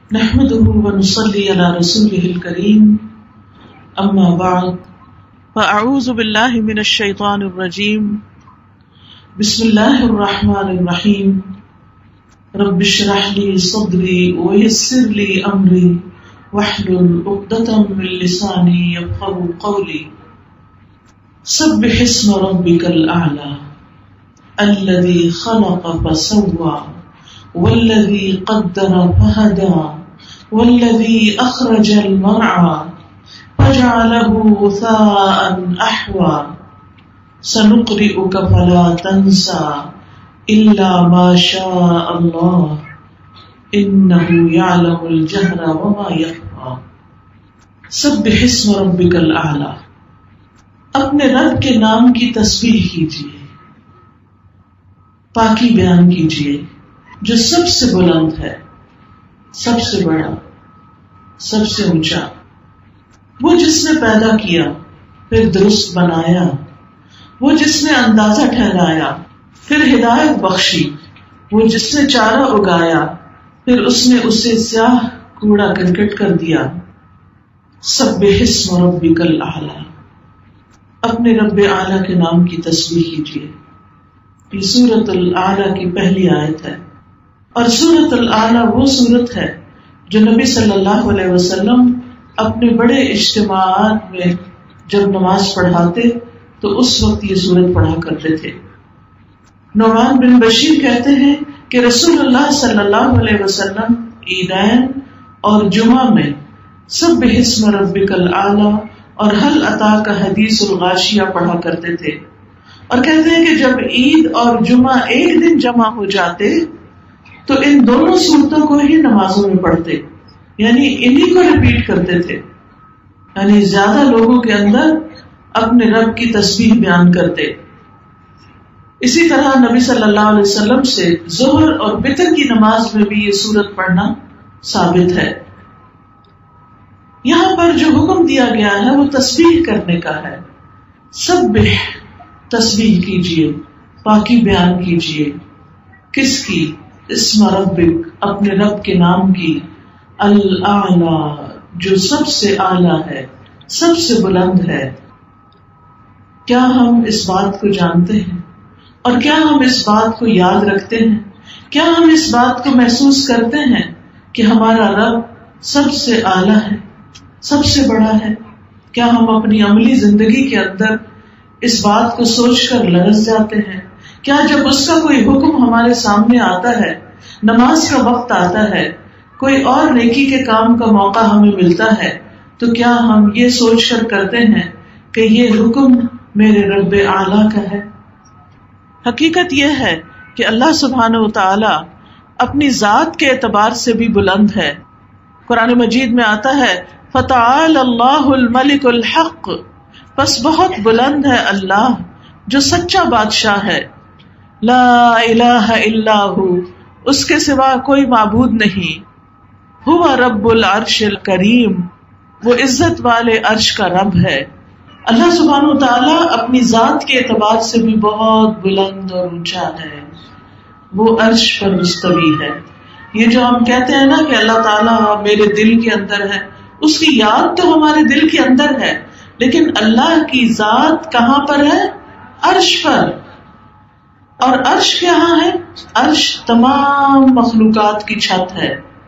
نحمده ونصلي على رسوله الكريم اما بعد فاعوذ بالله من الشيطان الرجيم بسم الله الرحمن الرحيم رب اشرح لي صدري ويسر لي امري واحلل عقدة من لساني يفقهوا قولي سبح اسم ربك الاعلى الذي خلق فسوى والذي قدر فهدى والذي أخرج المرعى فجعله غثاء أحوى سنقرئك فلا تنسى إلا ما شاء الله إنه يعلم الجهر وما يخفى سبح اسم ربك الأعلى اپنے رب کے نام کی تسبیح کیجیے، پاکی بیان کیجیے جو سب سے بلند ہے، سب سے بڑا، سب سے اونچا، وہ جس نے پیدا کیا پھر درست بنایا، وہ جس نے اندازہ ٹھہرایا پھر ہدایت بخشی، وہ جس نے چارہ اگایا پھر اس نے اسے سیاہ کوڑا کرکٹ کر دیا۔ سبح اسم ربک الاعلی، اپنے رب اعلیٰ کے نام کی تسبیح کیجیے۔ یہ سورۃ الاعلیٰ کی پہلی آیت ہے، اور سورۃ الاعلیٰ وہ سورت ہے جو نبی صلی اللہ علیہ وسلم اپنے بڑے اجتماعات میں جب نماز پڑھاتے تو اس وقت یہ سورت پڑھا کرتے تھے۔ نعمان بن بشیر کہتے ہیں کہ رسول اللہ صلی اللہ علیہ وسلم عیدین اور جمعہ میں سبح اسم ربک الاعلیٰ اور هل اتاک حدیث الغاشیہ پڑھا کرتے تھے، اور کہتے ہیں کہ جب عید اور جمعہ ایک دن جمع ہو جاتے تو ان دونوں صورتوں کو ہی نمازوں میں پڑھتے، یعنی انہی کو ریپیٹ کرتے تھے، یعنی زیادہ لوگوں کے اندر اپنے رب کی تسبیح بیان کرتے۔ اسی طرح نبی صلی اللہ علیہ وسلم سے ظہر اور وتر کی نماز میں بھی یہ سورت پڑھنا ثابت ہے۔ یہاں پر جو حکم دیا گیا ہے وہ تسبیح کرنے کا ہے۔ سبح، تسبیح کیجیے، پاکی بیان کیجیے، کس کی؟ اسم ربک، اپنے رب کے نام کی، الاعلی، جو سب سے اعلیٰ ہے، سب سے بلند ہے۔ کیا ہم اس بات کو جانتے ہیں اور کیا ہم اس بات کو یاد رکھتے ہیں؟ کیا ہم اس بات کو محسوس کرتے ہیں کہ ہمارا رب سب سے اعلیٰ ہے، سب سے بڑا ہے؟ کیا ہم اپنی عملی زندگی کے اندر اس بات کو سوچ کر لرز جاتے ہیں؟ کیا جب اس کا کوئی حکم ہمارے سامنے آتا ہے، نماز کا وقت آتا ہے، کوئی اور نیکی کے کام کا موقع ہمیں ملتا ہے، تو کیا ہم یہ سوچ کر کرتے ہیں کہ یہ حکم میرے رب اعلیٰ کا ہے؟ حقیقت یہ ہے کہ اللہ سبحانہ و تعالی اپنی ذات کے اعتبار سے بھی بلند ہے۔ قرآن مجید میں آتا ہے فَتَعَالَى اللَّهُ الْمَلِكُ الْحَقُّ، بس بہت بلند ہے اللہ جو سچا بادشاہ ہے۔ لا الہ الا ہو، اس کے سوا کوئی معبود نہیں۔ هو رب العرش الکریم، وہ عزت والے عرش کا رب ہے۔ اللہ سبحانہ و تعالیٰ اپنی ذات کے اعتبار سے بھی بہت بلند اور اونچا ہے، وہ عرش پر مستوی ہے۔ یہ جو ہم کہتے ہیں نا کہ اللہ تعالیٰ میرے دل کے اندر ہے، اس کی یاد تو ہمارے دل کے اندر ہے، لیکن اللہ کی ذات کہاں پر ہے؟ عرش پر۔ اور عرش کہاں ہے؟ عرش تمام مخلوقات کی چھت ہے،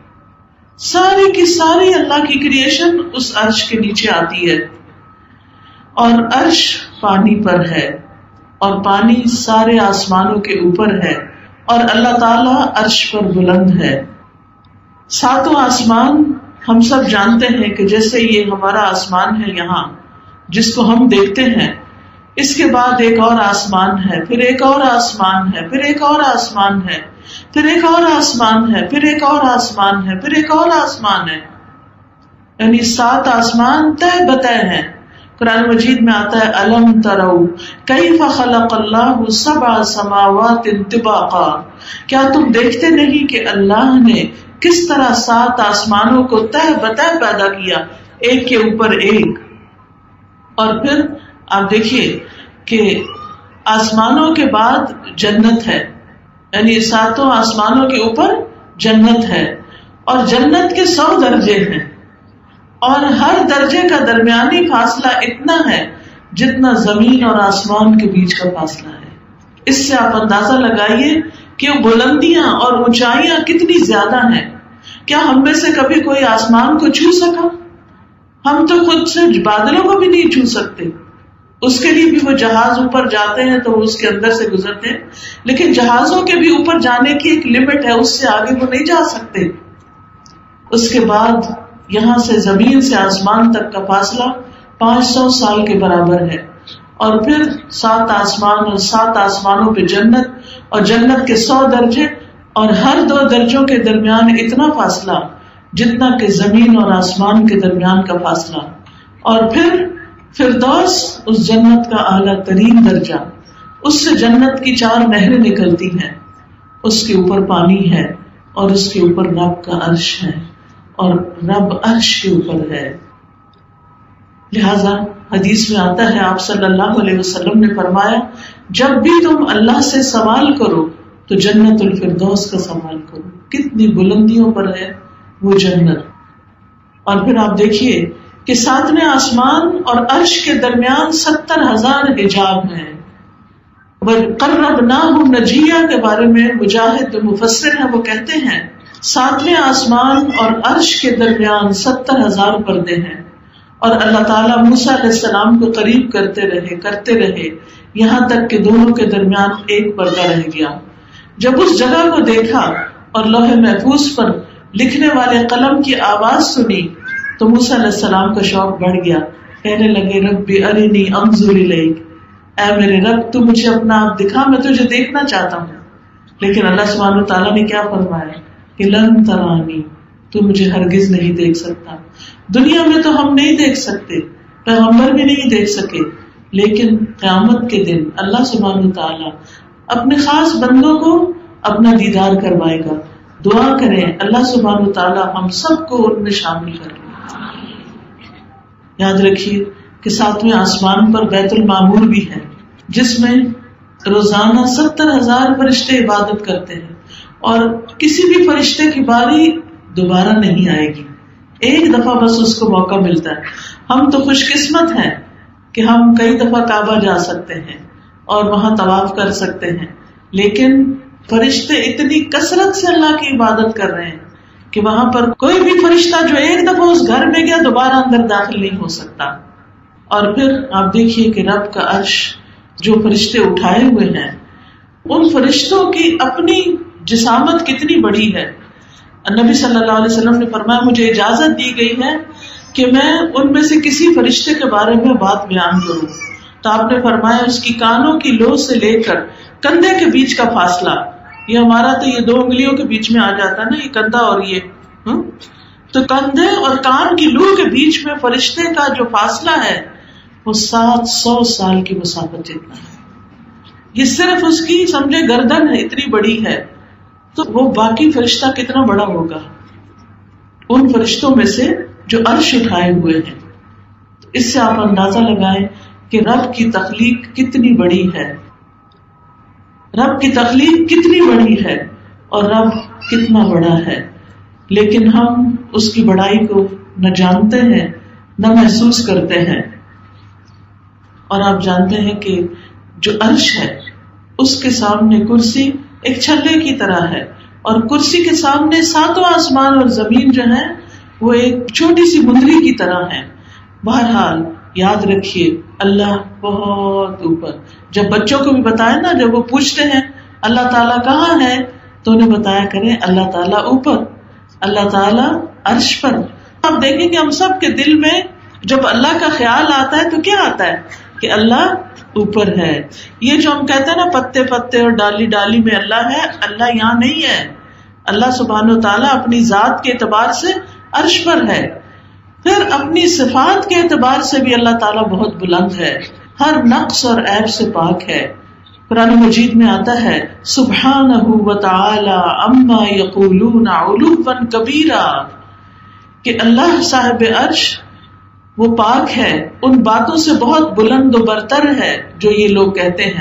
ساری کی ساری اللہ کی کریشن اس عرش کے نیچے آتی ہے، اور عرش پانی پر ہے، اور پانی سارے آسمانوں کے اوپر ہے، اور اللہ تعالیٰ عرش پر بلند ہے۔ ساتوں آسمان ہم سب جانتے ہیں کہ جیسے یہ ہمارا آسمان ہے یہاں جس کو ہم دیکھتے ہیں، اس کے بعد ایک اور آسمان ہے، پھر ایک اور آسمان ہے، پھر ایک اور آسمان ہے، پھر ایک اور آسمان ہے، پھر ایک اور آسمان ہے، پھر ایک اور آسمان ہے، یعنی 7 آسمان تہ بتہ ہیں۔ قرآن مجید میں آتا ہے الم تروا کیف خلق اللہ 7 سماوات طباقا، کیا تم دیکھتے نہیں کہ اللہ نے کس طرح 7 آسمانوں کو تہ بتہ پیدا کیا، ایک کے اوپر ایک۔ اور پھر آپ دیکھیے کہ آسمانوں کے بعد جنت ہے، یعنی 7 آسمانوں کے اوپر جنت ہے، اور جنت کے 100 درجے ہیں، اور ہر درجے کا درمیانی فاصلہ اتنا ہے جتنا زمین اور آسمان کے بیچ کا فاصلہ ہے۔ اس سے آپ اندازہ لگائیے کہ وہ بلندیاں اور اونچائیاں کتنی زیادہ ہیں۔ کیا ہم میں سے کبھی کوئی آسمان کو چھو سکا؟ ہم تو خود سے بادلوں کو بھی نہیں چھو سکتے۔ اس کے لیے بھی وہ جہاز اوپر جاتے ہیں تو اس کے اندر سے گزرتے ہیں، لیکن جہازوں کے بھی اوپر جانے کی ایک لمٹ ہے، اس سے آگے وہ نہیں جا سکتے۔ اس کے بعد یہاں سے زمین سے آسمان تک کا فاصلہ 500 سال کے برابر ہے، اور پھر 7 آسمان اور 7 آسمانوں پہ جنت، اور جنت کے 100 درجے، اور ہر 2 درجوں کے درمیان اتنا فاصلہ جتنا کہ زمین اور آسمان کے درمیان کا فاصلہ، اور پھر فردوس اس جنت کا اعلیٰ ترین درجہ، اس سے جنت کی 4 نہریں نکلتی ہیں، اس کے اوپر پانی ہے، اور اس کے اوپر رب کا عرش ہے، اور رب عرش کے اوپر ہے۔ لہذا حدیث میں آتا ہے، آپ صلی اللہ علیہ وسلم نے فرمایا، جب بھی تم اللہ سے سوال کرو تو جنت الفردوس کا سوال کرو۔ کتنی بلندیوں پر ہے وہ جنت۔ اور پھر آپ دیکھیے کہ 7ویں آسمان اور عرش کے درمیان 70,000 حجاب ہیں۔ وَقَرَّبْنَاهُ نَجِيًّا کے بارے میں مجاہد جو مفسر ہیں وہ کہتے ہیں 7ویں آسمان اور عرش کے درمیان 70,000 پردے ہیں، اور اللہ تعالیٰ موسیٰ علیہ السلام کو قریب کرتے رہے یہاں تک کہ دونوں کے درمیان ایک پردہ رہ گیا۔ جب اس جگہ کو دیکھا اور لوح محفوظ پر لکھنے والے قلم کی آواز سنی تو موسیٰ علیہ السلام کا شوق بڑھ گیا، کہنے لگے رب ارنی انظر الیک، اے میرے رب تو مجھے اپنا آپ دکھا، میں تجھے دیکھنا چاہتا ہوں۔ لیکن اللہ سبحانہ وتعالیٰ نے کیا فرمایا کہ لن ترانی، تو مجھے ہرگز نہیں دیکھ سکتا۔ دنیا میں تو ہم نہیں دیکھ سکتے، پیغمبر بھی نہیں دیکھ سکے، لیکن قیامت کے دن اللہ سبحانہ وتعالیٰ اپنے خاص بندوں کو اپنا دیدار کروائے گا۔ دعا کریں اللہ سبحانہ وتعالیٰ ہم سب کو ان میں شامل کر لے۔ یاد رکھیے کہ 7ویں آسمان پر بیت المعمور بھی ہے، جس میں روزانہ 70,000 فرشتے عبادت کرتے ہیں، اور کسی بھی فرشتے کی باری دوبارہ نہیں آئے گی، ایک دفعہ بس اس کو موقع ملتا ہے۔ ہم تو خوش قسمت ہیں کہ ہم کئی دفعہ کعبہ جا سکتے ہیں اور وہاں طواف کر سکتے ہیں، لیکن فرشتے اتنی کثرت سے اللہ کی عبادت کر رہے ہیں کہ وہاں پر کوئی بھی فرشتہ جو ایک دفعہ اس گھر میں گیا دوبارہ اندر داخل نہیں ہو سکتا۔ اور پھر آپ دیکھیے کہ رب کا عرش جو فرشتے اٹھائے ہوئے ہیں، ان فرشتوں کی اپنی جسامت کتنی بڑی ہے۔ نبی صلی اللہ علیہ وسلم نے فرمایا مجھے اجازت دی گئی ہے کہ میں ان میں سے کسی فرشتے کے بارے میں بات بیان کروں، تو آپ نے فرمایا اس کی کانوں کی لو سے لے کر کندھے کے بیچ کا فاصلہ، یہ ہمارا تو یہ 2 انگلیوں کے بیچ میں آ جاتا ہے نا، یہ کندھا اور یہ تو کندھے اور کان کی لو کے بیچ میں فرشتے کا جو فاصلہ ہے وہ 700 سال کی مسافت جتنا ہے۔ یہ صرف اس کی سمجھے گردن ہے، اتنی بڑی ہے، تو وہ باقی فرشتہ کتنا بڑا ہوگا ان فرشتوں میں سے جو عرش اٹھائے ہوئے ہیں۔ تو اس سے آپ اندازہ لگائیں کہ رب کی تخلیق کتنی بڑی ہے، رب کی تخلیق کتنی بڑی ہے، اور رب کتنا بڑا ہے، لیکن ہم اس کی بڑائی کو نہ جانتے ہیں نہ محسوس کرتے ہیں۔ اور آپ جانتے ہیں کہ جو عرش ہے اس کے سامنے کرسی ایک چھلے کی طرح ہے، اور کرسی کے سامنے 7 آسمان اور زمین جو ہے وہ ایک چھوٹی سی مندری کی طرح ہے۔ بہرحال یاد رکھیے اللہ بہت اوپر۔ جب بچوں کو بھی بتائے نا، جب وہ پوچھتے ہیں اللہ تعالیٰ کہاں ہے تو انہیں بتایا کریں اللہ تعالیٰ اوپر، اللہ تعالیٰ عرش پر۔ آپ دیکھیں کہ ہم سب کے دل میں جب اللہ کا خیال آتا ہے تو کیا آتا ہے کہ اللہ اوپر ہے۔ یہ جو ہم کہتے ہیں نا پتے پتے اور ڈالی ڈالی میں اللہ ہے، اللہ یہاں نہیں ہے۔ اللہ سبحانہ و تعالیٰ اپنی ذات کے اعتبار سے عرش پر ہے، پھر اپنی صفات کے اعتبار سے بھی اللہ تعالیٰ بہت بلند ہے، ہر نقص اور عیب سے پاک ہے۔ قرآن مجید میں آتا ہے سبحانہ وتعالی عما یقولون علوا کبیرا، کہ اللہ صاحب عرش وہ پاک ہے ان باتوں سے بہت بلند و برتر ہے جو یہ لوگ کہتے ہیں،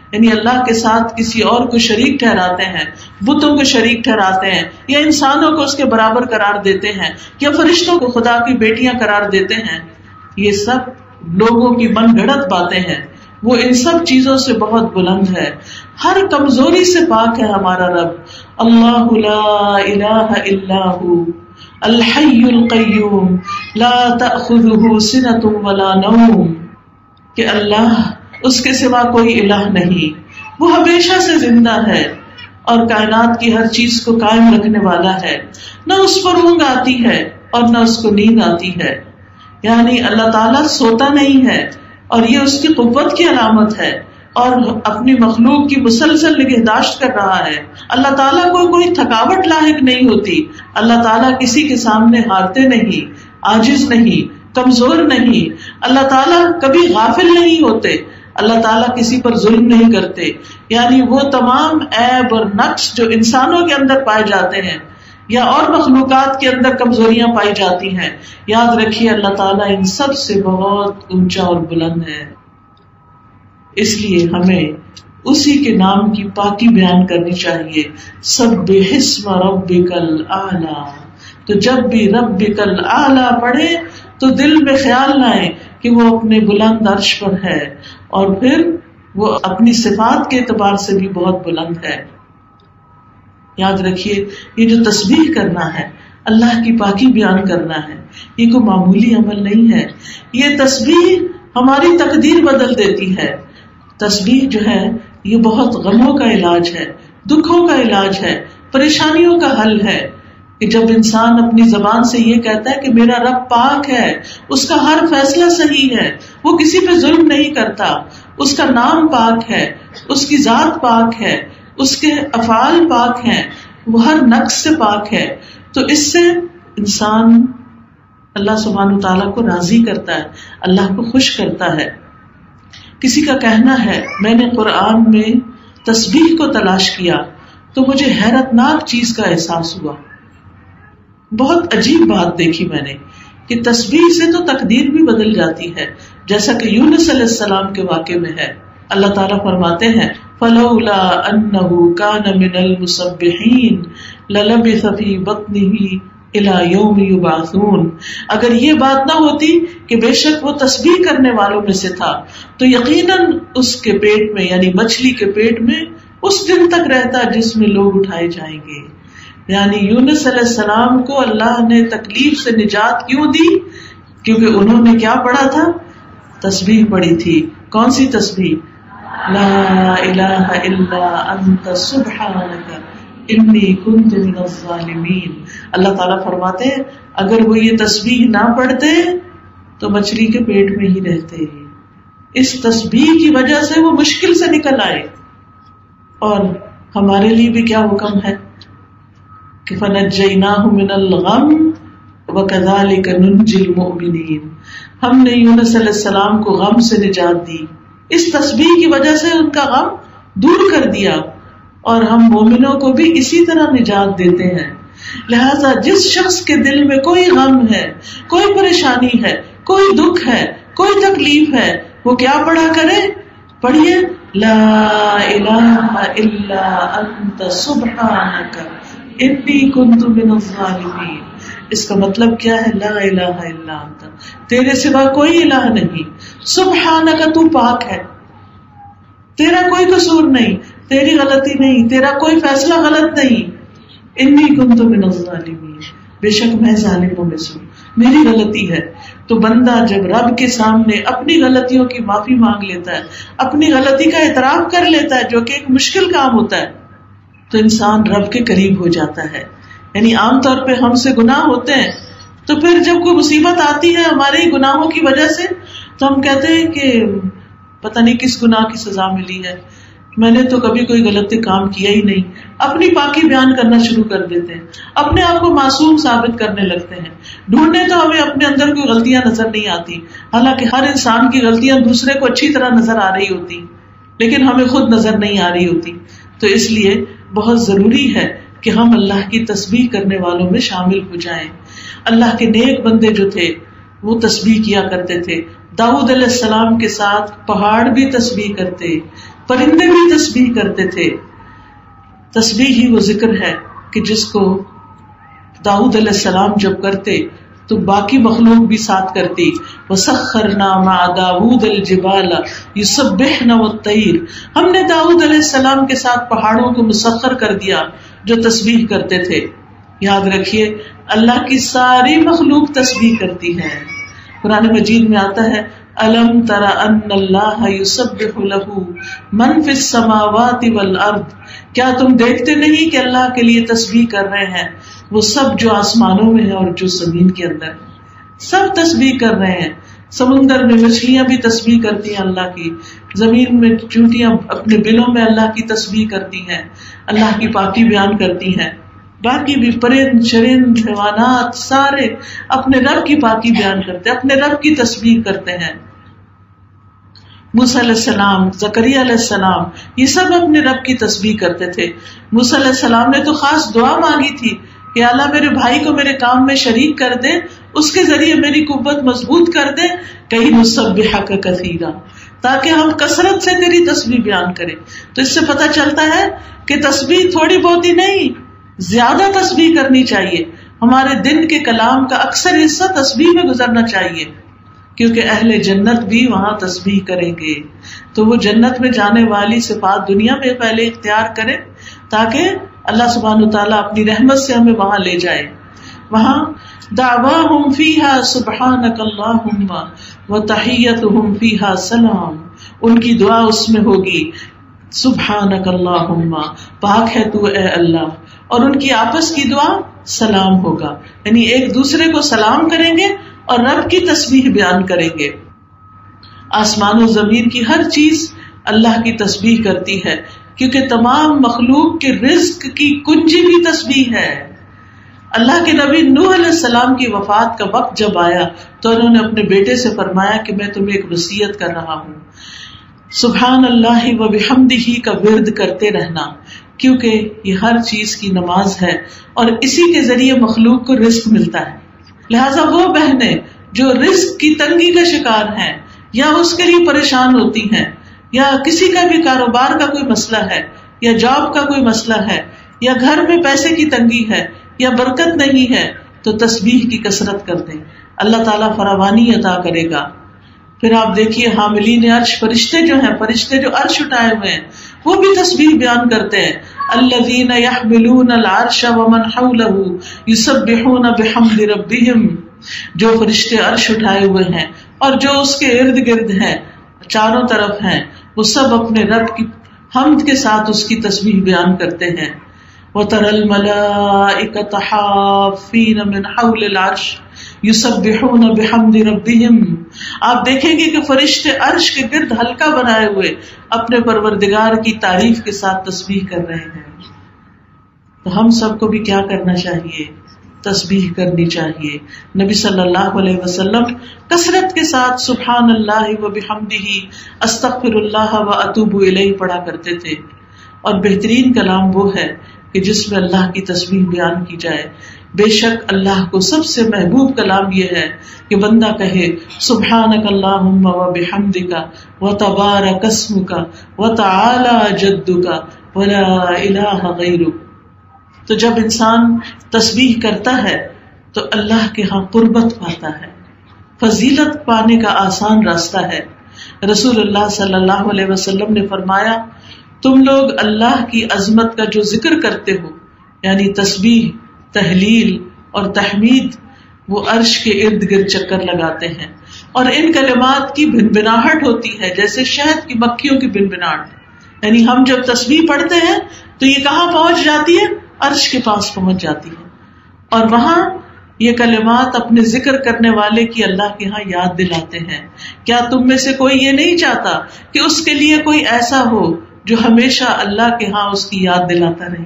یعنی اللہ کے ساتھ کسی اور کو شریک ٹھہراتے ہیں، بتوں کو شریک ٹھہراتے ہیں، یا انسانوں کو اس کے برابر قرار دیتے ہیں، یا فرشتوں کو خدا کی بیٹیاں قرار دیتے ہیں، یہ سب لوگوں کی من گھڑت باتیں ہیں. وہ ان سب چیزوں سے بہت بلند ہے، ہر کمزوری سے پاک ہے ہمارا رب. اللہ لا الہ الا ہو الحی القیوم لا تأخذہ سنۃ ولا نوم، کہ اللہ اس کے سوا کوئی الہ نہیں، وہ ہمیشہ سے زندہ ہے اور کائنات کی ہر چیز کو قائم رکھنے والا ہے. نہ اس پر اونگ آتی ہے اور نہ اس کو نیند آتی ہے. یعنی اللہ تعالیٰ سوتا نہیں ہے، اور یہ اس کی قوت کی علامت ہے، اور اپنی مخلوق کی مسلسل نگہداشت کر رہا ہے. اللہ تعالیٰ کو کوئی تھکاوٹ لاحق نہیں ہوتی. اللہ تعالیٰ کسی کے سامنے ہارتے نہیں، عاجز نہیں، کمزور نہیں. اللہ تعالیٰ کبھی غافل نہیں ہوتے. اللہ تعالیٰ کسی پر ظلم نہیں کرتے. یعنی وہ تمام عیب اور نقص جو انسانوں کے اندر پائے جاتے ہیں یا اور مخلوقات کے اندر کمزوریاں پائی جاتی ہیں، یاد رکھیے اللہ تعالیٰ ان سب سے بہت اونچا اور بلند ہے. اس لیے ہمیں اسی کے نام کی پاکی بیان کرنی چاہیے. سبح اسم ربک الاعلی. تو جب بھی ربک الاعلی پڑھے تو دل میں خیال لائیں کہ وہ اپنے بلند عرش پر ہے، اور پھر وہ اپنی صفات کے اعتبار سے بھی بہت بلند ہے. یاد رکھیے یہ جو تسبیح کرنا ہے، اللہ کی پاکی بیان کرنا ہے، یہ کوئی معمولی عمل نہیں ہے. یہ تسبیح ہماری تقدیر بدل دیتی ہے. تسبیح جو ہے یہ بہت غموں کا علاج ہے، دکھوں کا علاج ہے، پریشانیوں کا حل ہے. کہ جب انسان اپنی زبان سے یہ کہتا ہے کہ میرا رب پاک ہے، اس کا ہر فیصلہ صحیح ہے، وہ کسی پہ ظلم نہیں کرتا، اس کا نام پاک ہے، اس کی ذات پاک ہے، اس کے افعال پاک ہیں، وہ ہر نقص سے پاک ہے، تو اس سے انسان اللہ سبحانہ وتعالیٰ کو راضی کرتا ہے، اللہ کو خوش کرتا ہے. کسی کا کہنا ہے میں نے قرآن میں تسبیح کو تلاش کیا تو مجھے حیرت ناک چیز کا احساس ہوا. بہت عجیب بات دیکھی میں نے کہ تسبیح سے تو تقدیر بھی بدل جاتی ہے، جیسا کہ یونس علیہ السلام کے واقعے میں ہے. اللہ تعالیٰ فرماتے ہیں فَلَوْلَا أَنَّهُ كَانَ مِنَ الْمُسَبِّحِينَ لَلَبِثَ فِي بَطْنِهِ إِلَى يَوْمِ يُبْعَثُونَ. اگر یہ بات نہ ہوتی کہ بے شک وہ تسبیح کرنے والوں میں سے تھا تو یقیناً اس کے پیٹ میں یعنی مچھلی کے پیٹ میں اس دن تک رہتا جس میں لوگ اٹھائے جائیں گے. یعنی یونس علیہ السلام کو اللہ نے تکلیف سے نجات کیوں دی؟ کیونکہ انہوں نے کیا پڑھا تھا؟ تسبیح پڑھی تھی. کون سی تسبیح؟ لا الہ الا انت سبحانک انی کنت من الظالمین. اللہ تعالیٰ فرماتے ہیں اگر وہ یہ تسبیح نہ پڑھتے تو مچھلی کے پیٹ میں ہی رہتے. اس تسبیح کی وجہ سے وہ مشکل سے نکل آئے. اور ہمارے لیے بھی کیا حکم ہے کہ فَنَجَّيْنَاهُ مِنَ الْغَمِّ وَكَذَلِكَ نُنْجِي الْمُؤْمِنِينَ. ہم نے یونس علیہ السلام کو غم سے نجات دی، اس تسبیح کی وجہ سے ان کا غم دور کر دیا، اور ہم مومنوں کو بھی اسی طرح نجات دیتے ہیں. لہذا جس شخص کے دل میں کوئی غم ہے، کوئی پریشانی ہے، کوئی دکھ ہے، کوئی تکلیف ہے، وہ کیا پڑھا کرے؟ پڑھیے لا الہ الا انت سبحانک انی کنت من الظالمین. اس کا مطلب کیا ہے؟ لا الہ الا انت، تیرے سوا کوئی الہ نہیں، سبحانک تو پاک ہے، تیرا کوئی قصور نہیں، تیری غلطی نہیں، تیرا کوئی فیصلہ غلط نہیں. انی کنت من الظالمین، بے شک میں ظالموں میں سے ہوں، میری غلطی ہے. تو بندہ جب رب کے سامنے اپنی غلطیوں کی معافی مانگ لیتا ہے، اپنی غلطی کا اعتراف کر لیتا ہے، جو کہ ایک مشکل کام ہوتا ہے، تو انسان رب کے قریب ہو جاتا ہے. یعنی عام طور پہ ہم سے گناہ ہوتے ہیں تو پھر جب کوئی مصیبت آتی ہے ہمارے ہی گناہوں کی وجہ سے تو ہم کہتے ہیں کہ پتہ نہیں کس گناہ کی سزا ملی ہے، میں نے تو کبھی کوئی غلط کام کیا ہی نہیں. اپنی پاکی بیان کرنا شروع کر دیتے ہیں، اپنے آپ کو معصوم ثابت کرنے لگتے ہیں. ڈھونڈنے تو ہمیں اپنے اندر کوئی غلطیاں نظر نہیں آتی، حالانکہ ہر انسان کی غلطیاں دوسرے کو اچھی طرح نظر آ رہی ہوتی، لیکن ہمیں خود نظر نہیں آ رہی ہوتی. تو اس لیے بہت ضروری ہے کہ ہم اللہ کی تسبیح کرنے والوں میں شامل ہو جائیں. اللہ کے نیک بندے جو تھے وہ تسبیح کیا کرتے تھے. داؤد علیہ السلام کے ساتھ پہاڑ بھی تسبیح کرتے، پرندے بھی تسبیح کرتے تھے. تسبیح ہی وہ ذکر ہے کہ جس کو داؤد علیہ السلام جب کرتے تو باقی مخلوق بھی ساتھ کرتی. وَسَخَّرْنَا مَعَ دَاوُودَ الْجِبَالَ يُسَبِّحْنَ وَالطَّيْرَ، ہم نے داؤد علیہ السلام کے ساتھ پہاڑوں کو مسخر کر دیا جو تسبیح کرتے تھے. یاد رکھیے اللہ کی ساری مخلوق تسبیح کرتی ہے. قرآن مجید میں آتا ہے أَلَمْ تَرَ أَنَّ اللَّهَ يُسَبِّحُ لَهُ مَنْ فِي السَّمَاوَاتِ وَالْأَرْضِ، کیا تم دیکھتے نہیں کہ اللہ کے لیے تسبیح کر رہے ہیں وہ سب جو آسمانوں میں ہے اور جو زمین کے اندر، سب تسبیح کر رہے ہیں. سمندر میں مچھلیاں بھی تسبیح کرتی ہیں اللہ کی، زمین میں چونٹیاں اپنے بلوں میں اللہ کی تسبیح کرتی ہیں، اللہ کی پاکی بیان کرتی ہیں. باقی بھی پرند چرند حیوانات سارے اپنے رب کی پاکی بیان کرتے ہیں، اپنے رب کی تسبیح کرتے ہیں. موسیٰ علیہ السلام، زکریا علیہ السلام، یہ سب اپنے رب کی تسبیح کرتے تھے. موسیٰ علیہ السلام نے تو خاص دعا مانگی تھی کہ اللہ میرے بھائی کو میرے کام میں شریک کر دے، اس کے ذریعے میری قوت مضبوط کر دے، کہیں نسبحک کثیرا، تاکہ ہم کثرت سے تیری تسبیح بیان کریں. تو اس سے پتہ چلتا ہے کہ تسبیح تھوڑی بہت ہی نہیں، زیادہ تسبیح کرنی چاہیے. ہمارے دن کے کلام کا اکثر حصہ تسبیح میں گزرنا چاہیے، کیونکہ اہل جنت بھی وہاں تسبیح کریں گے. تو وہ جنت میں جانے والی صفات دنیا میں پہلے اختیار کریں تاکہ اللہ سبحانہ وتعالیٰ اپنی رحمت سے ہمیں وہاں لے جائے. وہاں دعواہم فیہا سبحانک اللہم وتحیتہم فیہا سلام، ان کی دعا اس میں ہوگی سبحانک اللہم، پاک ہے تو اے اللہ، اور ان کی آپس کی دعا سلام ہوگا، یعنی ایک دوسرے کو سلام کریں گے اور رب کی تسبیح بیان کریں گے. آسمان و زمین کی ہر چیز اللہ کی تسبیح کرتی ہے، کیونکہ تمام مخلوق کے رزق کی کنجی بھی تسبیح ہے. اللہ کے نبی نوح علیہ السلام کی وفات کا وقت جب آیا تو انہوں نے اپنے بیٹے سے فرمایا کہ میں تمہیں ایک وصیت کر رہا ہوں، سبحان اللہ و بحمدہ کا ورد کرتے رہنا، کیونکہ یہ ہر چیز کی نماز ہے اور اسی کے ذریعے مخلوق کو رزق ملتا ہے. لہٰذا وہ بہنیں جو رزق کی تنگی کا شکار ہیں یا اس کے لیے پریشان ہوتی ہیں، یا کسی کا بھی کاروبار کا کوئی مسئلہ ہے، یا جاب کا کوئی مسئلہ ہے، یا گھر میں پیسے کی تنگی ہے، یا برکت نہیں ہے، تو تسبیح کی کثرت کر دیں، اللہ تعالیٰ فراوانی عطا کرے گا. پھر آپ دیکھیے حاملین عرش فرشتے جو ہیں، فرشتے جو عرش اٹھائے ہوئے ہیں وہ بھی تسبیح بیان کرتے ہیں. الذین یحملون العرش ومن حولہ یسبحون بحمد ربہم، جو فرشتے عرش اٹھائے ہوئے ہیں اور جو اس کے ارد گرد ہیں، چاروں طرف ہیں، وہ سب اپنے رب کی حمد کے ساتھ اس کی تسبیح بیان کرتے ہیں. وَتَرَى الْمَلَائِكَةَ حَافِّينَ مِنْ حَوْلِ الْعَرْشِ يُسَبِّحُونَ بِحَمْدِ رَبِّهِمْ، آپ دیکھیں گے کہ فرشتے عرش کے گرد حلقہ بنائے ہوئے اپنے پروردگار کی تعریف کے ساتھ تسبیح کر رہے ہیں. تو ہم سب کو بھی کیا کرنا چاہیے؟ تسبیح کرنی چاہیے. نبی صلی اللہ علیہ وسلم کثرت کے ساتھ سبحان اللہ و بحمدہ استغفر اللہ و اتوب الیہ پڑھا کرتے تھے. اور بہترین کلام وہ ہے کہ جس میں اللہ کی تسبیح بیان کی جائے. بے شک اللہ کو سب سے محبوب کلام یہ ہے کہ بندہ کہے سبحانک اللہم و بحمدک و تبارک اسمک و تعالی جدک و لا الہ غیرک. تو جب انسان تسبیح کرتا ہے تو اللہ کے ہاں قربت پاتا ہے، فضیلت پانے کا آسان راستہ ہے. رسول اللہ صلی اللہ علیہ وسلم نے فرمایا تم لوگ اللہ کی عظمت کا جو ذکر کرتے ہو، یعنی تسبیح، تحلیل اور تحمید، وہ عرش کے ارد گرد چکر لگاتے ہیں اور ان کلمات کی بھنبھناہٹ ہوتی ہے جیسے شہد کی مکھیوں کی بھنبھناہٹ. یعنی ہم جب تسبیح پڑھتے ہیں تو یہ کہاں پہنچ جاتی ہے؟ عرش کے پاس پہنچ جاتی ہے، اور وہاں یہ کلمات اپنے ذکر کرنے والے کی اللہ کے ہاں یاد دلاتے ہیں. کیا تم میں سے کوئی یہ نہیں چاہتا کہ اس کے لیے کوئی ایسا ہو جو ہمیشہ اللہ کے ہاں اس کی یاد دلاتا رہے؟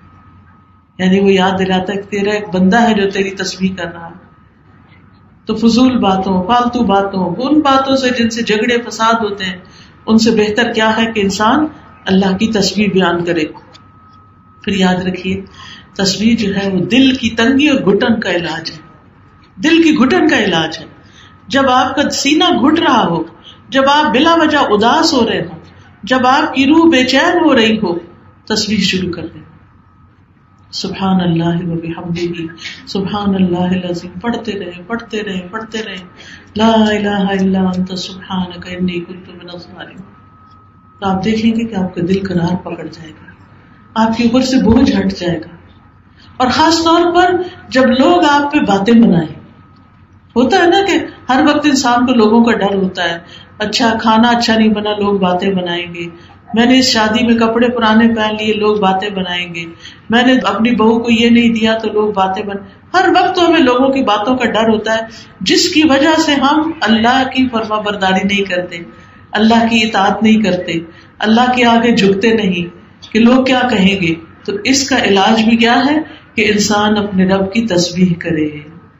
یعنی وہ یاد دلاتا ہے کہ تیرا ایک بندہ ہے جو تیری تسبیح کر رہا ہے. تو فضول باتوں، فالتو باتوں، ان باتوں سے جن سے جھگڑے فساد ہوتے ہیں، ان سے بہتر کیا ہے کہ انسان اللہ کی تسبیح بیان کرے. پھر یاد رکھیے تسبیح جو ہے وہ دل کی تنگی اور گھٹن کا علاج ہے. دل کی گھٹن کا علاج ہے. جب آپ کا سینہ گھٹ رہا ہو، جب آپ بلا وجہ اداس ہو رہے ہوں، جب آپ کی روح بے چین ہو رہی ہو تسبیح شروع کر دیں. سبحان اللہ و بحمدہ سبحان اللہ العظیم پڑھتے رہیں لا الہ الا انت سبحانک انی کنت من الظالمین. تو آپ دیکھیں گے کہ آپ کا دل قرار پکڑ جائے گا, آپ کے اوپر سے بوجھ ہٹ جائے گا. اور خاص طور پر جب لوگ آپ پہ باتیں بنائیں, ہوتا ہے نا کہ ہر وقت انسان کو لوگوں کا ڈر ہوتا ہے, اچھا کھانا اچھا نہیں بنا لوگ باتیں بنائیں گے, میں نے اس شادی میں کپڑے پرانے پہن لیے لوگ باتیں بنائیں گے, میں نے اپنی بہو کو یہ نہیں دیا تو لوگ باتیں ہر وقت ہمیں لوگوں کی باتوں کا ڈر ہوتا ہے, جس کی وجہ سے ہم اللہ کی فرما برداری نہیں کرتے, اللہ کی اطاعت نہیں کرتے, اللہ کے آگے جھکتے نہیں کہ لوگ کیا کہیں گے. تو اس کا علاج بھی کیا ہے کہ انسان اپنے رب کی تسبیح کرے,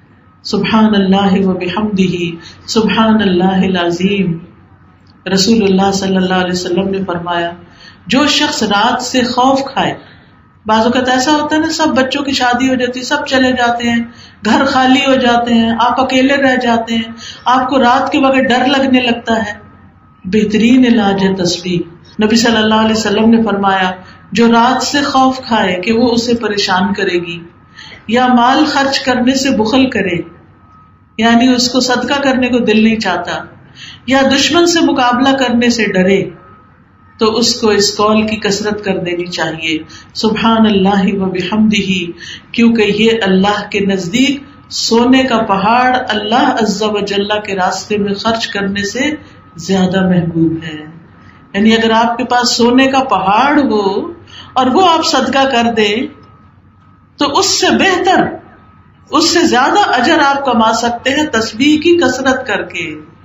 سبحان اللہ و بحمدہ سبحان اللہ العظیم. رسول اللہ صلی اللہ علیہ وسلم نے فرمایا جو شخص رات سے خوف کھائے, بعض اوقات ایسا ہوتا ہے نا سب بچوں کی شادی ہو جاتی ہے, سب چلے جاتے ہیں, گھر خالی ہو جاتے ہیں, آپ اکیلے رہ جاتے ہیں, آپ کو رات کے وقت ڈر لگنے لگتا ہے. بہترین علاج ہے تسبیح. نبی صلی اللہ علیہ وسلم نے فرمایا جو رات سے خوف کھائے کہ وہ اسے پریشان کرے گی, یا مال خرچ کرنے سے بخل کرے, یعنی اس کو صدقہ کرنے کو دل نہیں چاہتا, یا دشمن سے مقابلہ کرنے سے ڈرے, تو اس کو اس قول کی کثرت کر دینی چاہیے سبحان اللہ و بحمدہ, کیونکہ یہ اللہ کے نزدیک سونے کا پہاڑ اللہ عز و جل کے راستے میں خرچ کرنے سے زیادہ محبوب ہے. یعنی اگر آپ کے پاس سونے کا پہاڑ ہو اور وہ آپ صدقہ کر دیں تو اس سے بہتر, اس سے زیادہ اجر آپ کما سکتے ہیں تسبیح کی کثرت کر کے,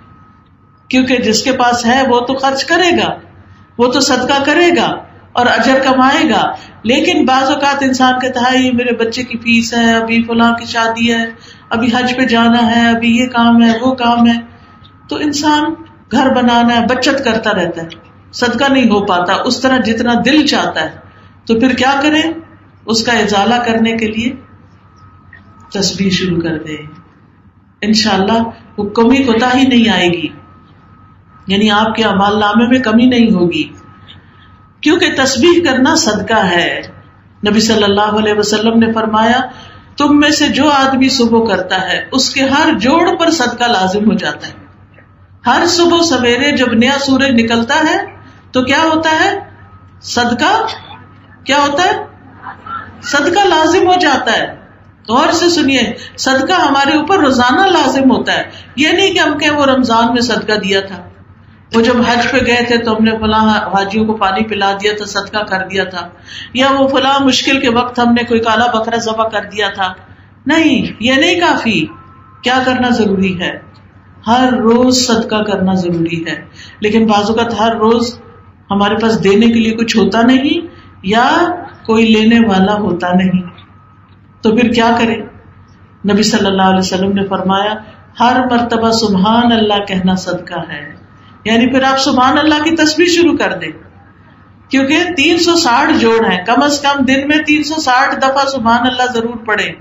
کیونکہ جس کے پاس ہے وہ تو خرچ کرے گا, وہ تو صدقہ کرے گا اور اجر کمائے گا. لیکن بعض اوقات انسان کہتا ہے یہ میرے بچے کی فیس ہے, ابھی فلاں کی شادی ہے, ابھی حج پہ جانا ہے, ابھی یہ کام ہے وہ کام ہے, تو انسان گھر بنانا ہے بچت کرتا رہتا ہے, صدقہ نہیں ہو پاتا اس طرح جتنا دل چاہتا ہے. تو پھر کیا کریں, اس کا ازالہ کرنے کے لیے تسبیح شروع کر دیں. انشاءاللہ وہ کمی کوتاہی نہیں آئے گی, یعنی آپ کے اعمال نامے میں کمی نہیں ہوگی, کیونکہ تسبیح کرنا صدقہ ہے. نبی صلی اللہ علیہ وسلم نے فرمایا تم میں سے جو آدمی صبح کرتا ہے اس کے ہر جوڑ پر صدقہ لازم ہو جاتا ہے. ہر صبح سویرے جب نیا سورج نکلتا ہے تو کیا ہوتا ہے, صدقہ کیا ہوتا ہے, صدقہ لازم ہو جاتا ہے. غور سے سنیے, صدقہ ہمارے اوپر روزانہ لازم ہوتا ہے. یہ نہیں کہ ہم کہیں وہ رمضان میں صدقہ دیا تھا, وہ جب حج پہ گئے تھے تو ہم نے فلاں حاجیوں کو پانی پلا دیا تھا, صدقہ کر دیا تھا, یا وہ فلاں مشکل کے وقت ہم نے کوئی کالا بکرا ذبح کر دیا تھا. نہیں, یہ نہیں کافی. کیا کرنا ضروری ہے, ہر روز صدقہ کرنا ضروری ہے. لیکن بعض اوقات ہر روز ہمارے پاس دینے کے لیے کچھ ہوتا نہیں یا کوئی لینے والا ہوتا نہیں, تو پھر کیا کریں. نبی صلی اللہ علیہ وسلم نے فرمایا ہر مرتبہ سبحان اللہ کہنا صدقہ ہے. یعنی پھر آپ سبحان اللہ کی تسبیح شروع کر دیں, کیونکہ 360 جوڑ ہیں, کم از کم دن میں 360 دفعہ سبحان اللہ ضرور پڑھیں.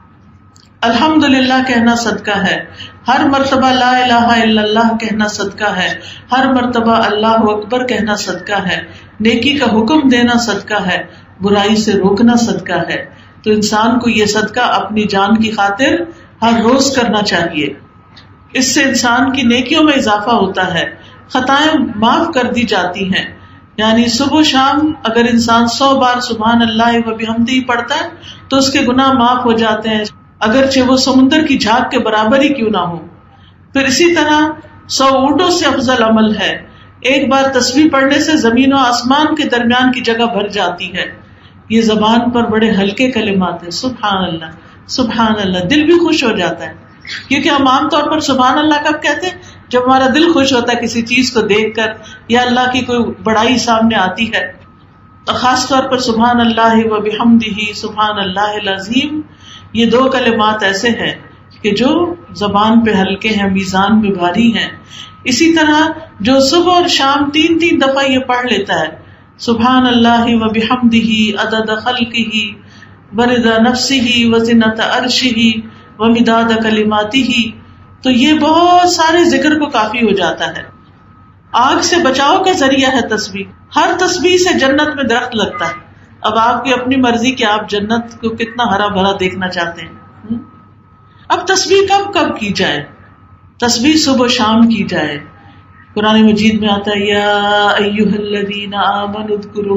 الحمدللہ کہنا صدقہ ہے, ہر مرتبہ لا الہ الا اللہ کہنا صدقہ ہے, ہر مرتبہ اللہ اکبر کہنا صدقہ ہے, نیکی کا حکم دینا صدقہ ہے, برائی سے روکنا صدقہ ہے. تو انسان کو یہ صدقہ اپنی جان کی خاطر ہر روز کرنا چاہیے. اس سے انسان کی نیکیوں میں اضافہ ہوتا ہے, خطائیں معاف کر دی جاتی ہیں. یعنی صبح شام اگر انسان 100 بار سبحان اللہ و بحمدہ پڑھتا ہے تو اس کے گناہ معاف ہو جاتے ہیں, اگرچہ وہ سمندر کی جھاگ کے برابر ہی کیوں نہ ہو. پھر اسی طرح 100 اونٹوں سے افضل عمل ہے. ایک بار تسبیح پڑھنے سے زمین و آسمان کے درمیان کی جگہ بھر جاتی ہے. یہ زبان پر بڑے ہلکے کلمات ہیں, سبحان اللہ سبحان اللہ, دل بھی خوش ہو جاتا ہے. کیونکہ ہم عام طور پر سبحان اللہ کب کہتے ہیں, جب ہمارا دل خوش ہوتا ہے کسی چیز کو دیکھ کر یا اللہ کی کوئی بڑائی سامنے آتی ہے. خاص طور پر سبحان اللہ و بحمدہ سبحان اللہ العظیم, یہ 2 کلمات ایسے ہیں کہ جو زبان پہ ہلکے ہیں, میزان میں بھاری ہیں. اسی طرح جو صبح اور شام 3 دفعہ یہ پڑھ لیتا ہے سبحان اللہ و بحمدہ عدد خلقہ ورضا نفسہ وزنۃ عرشہ ومداد کلماتہ, تو یہ بہت سارے ذکر کو کافی ہو جاتا ہے. آگ سے بچاؤ کا ذریعہ ہے تسبیح. ہر تسبیح سے جنت میں درخت لگتا ہے. اب آپ کی اپنی مرضی کہ آپ جنت کو کتنا ہرا بھرا دیکھنا چاہتے ہیں. اب تسبیح کب کب کی جائے؟ تسبیح صبح و شام کی جائے. قرآن مجید میں آتا ہے یا ایھا الذین آمنوا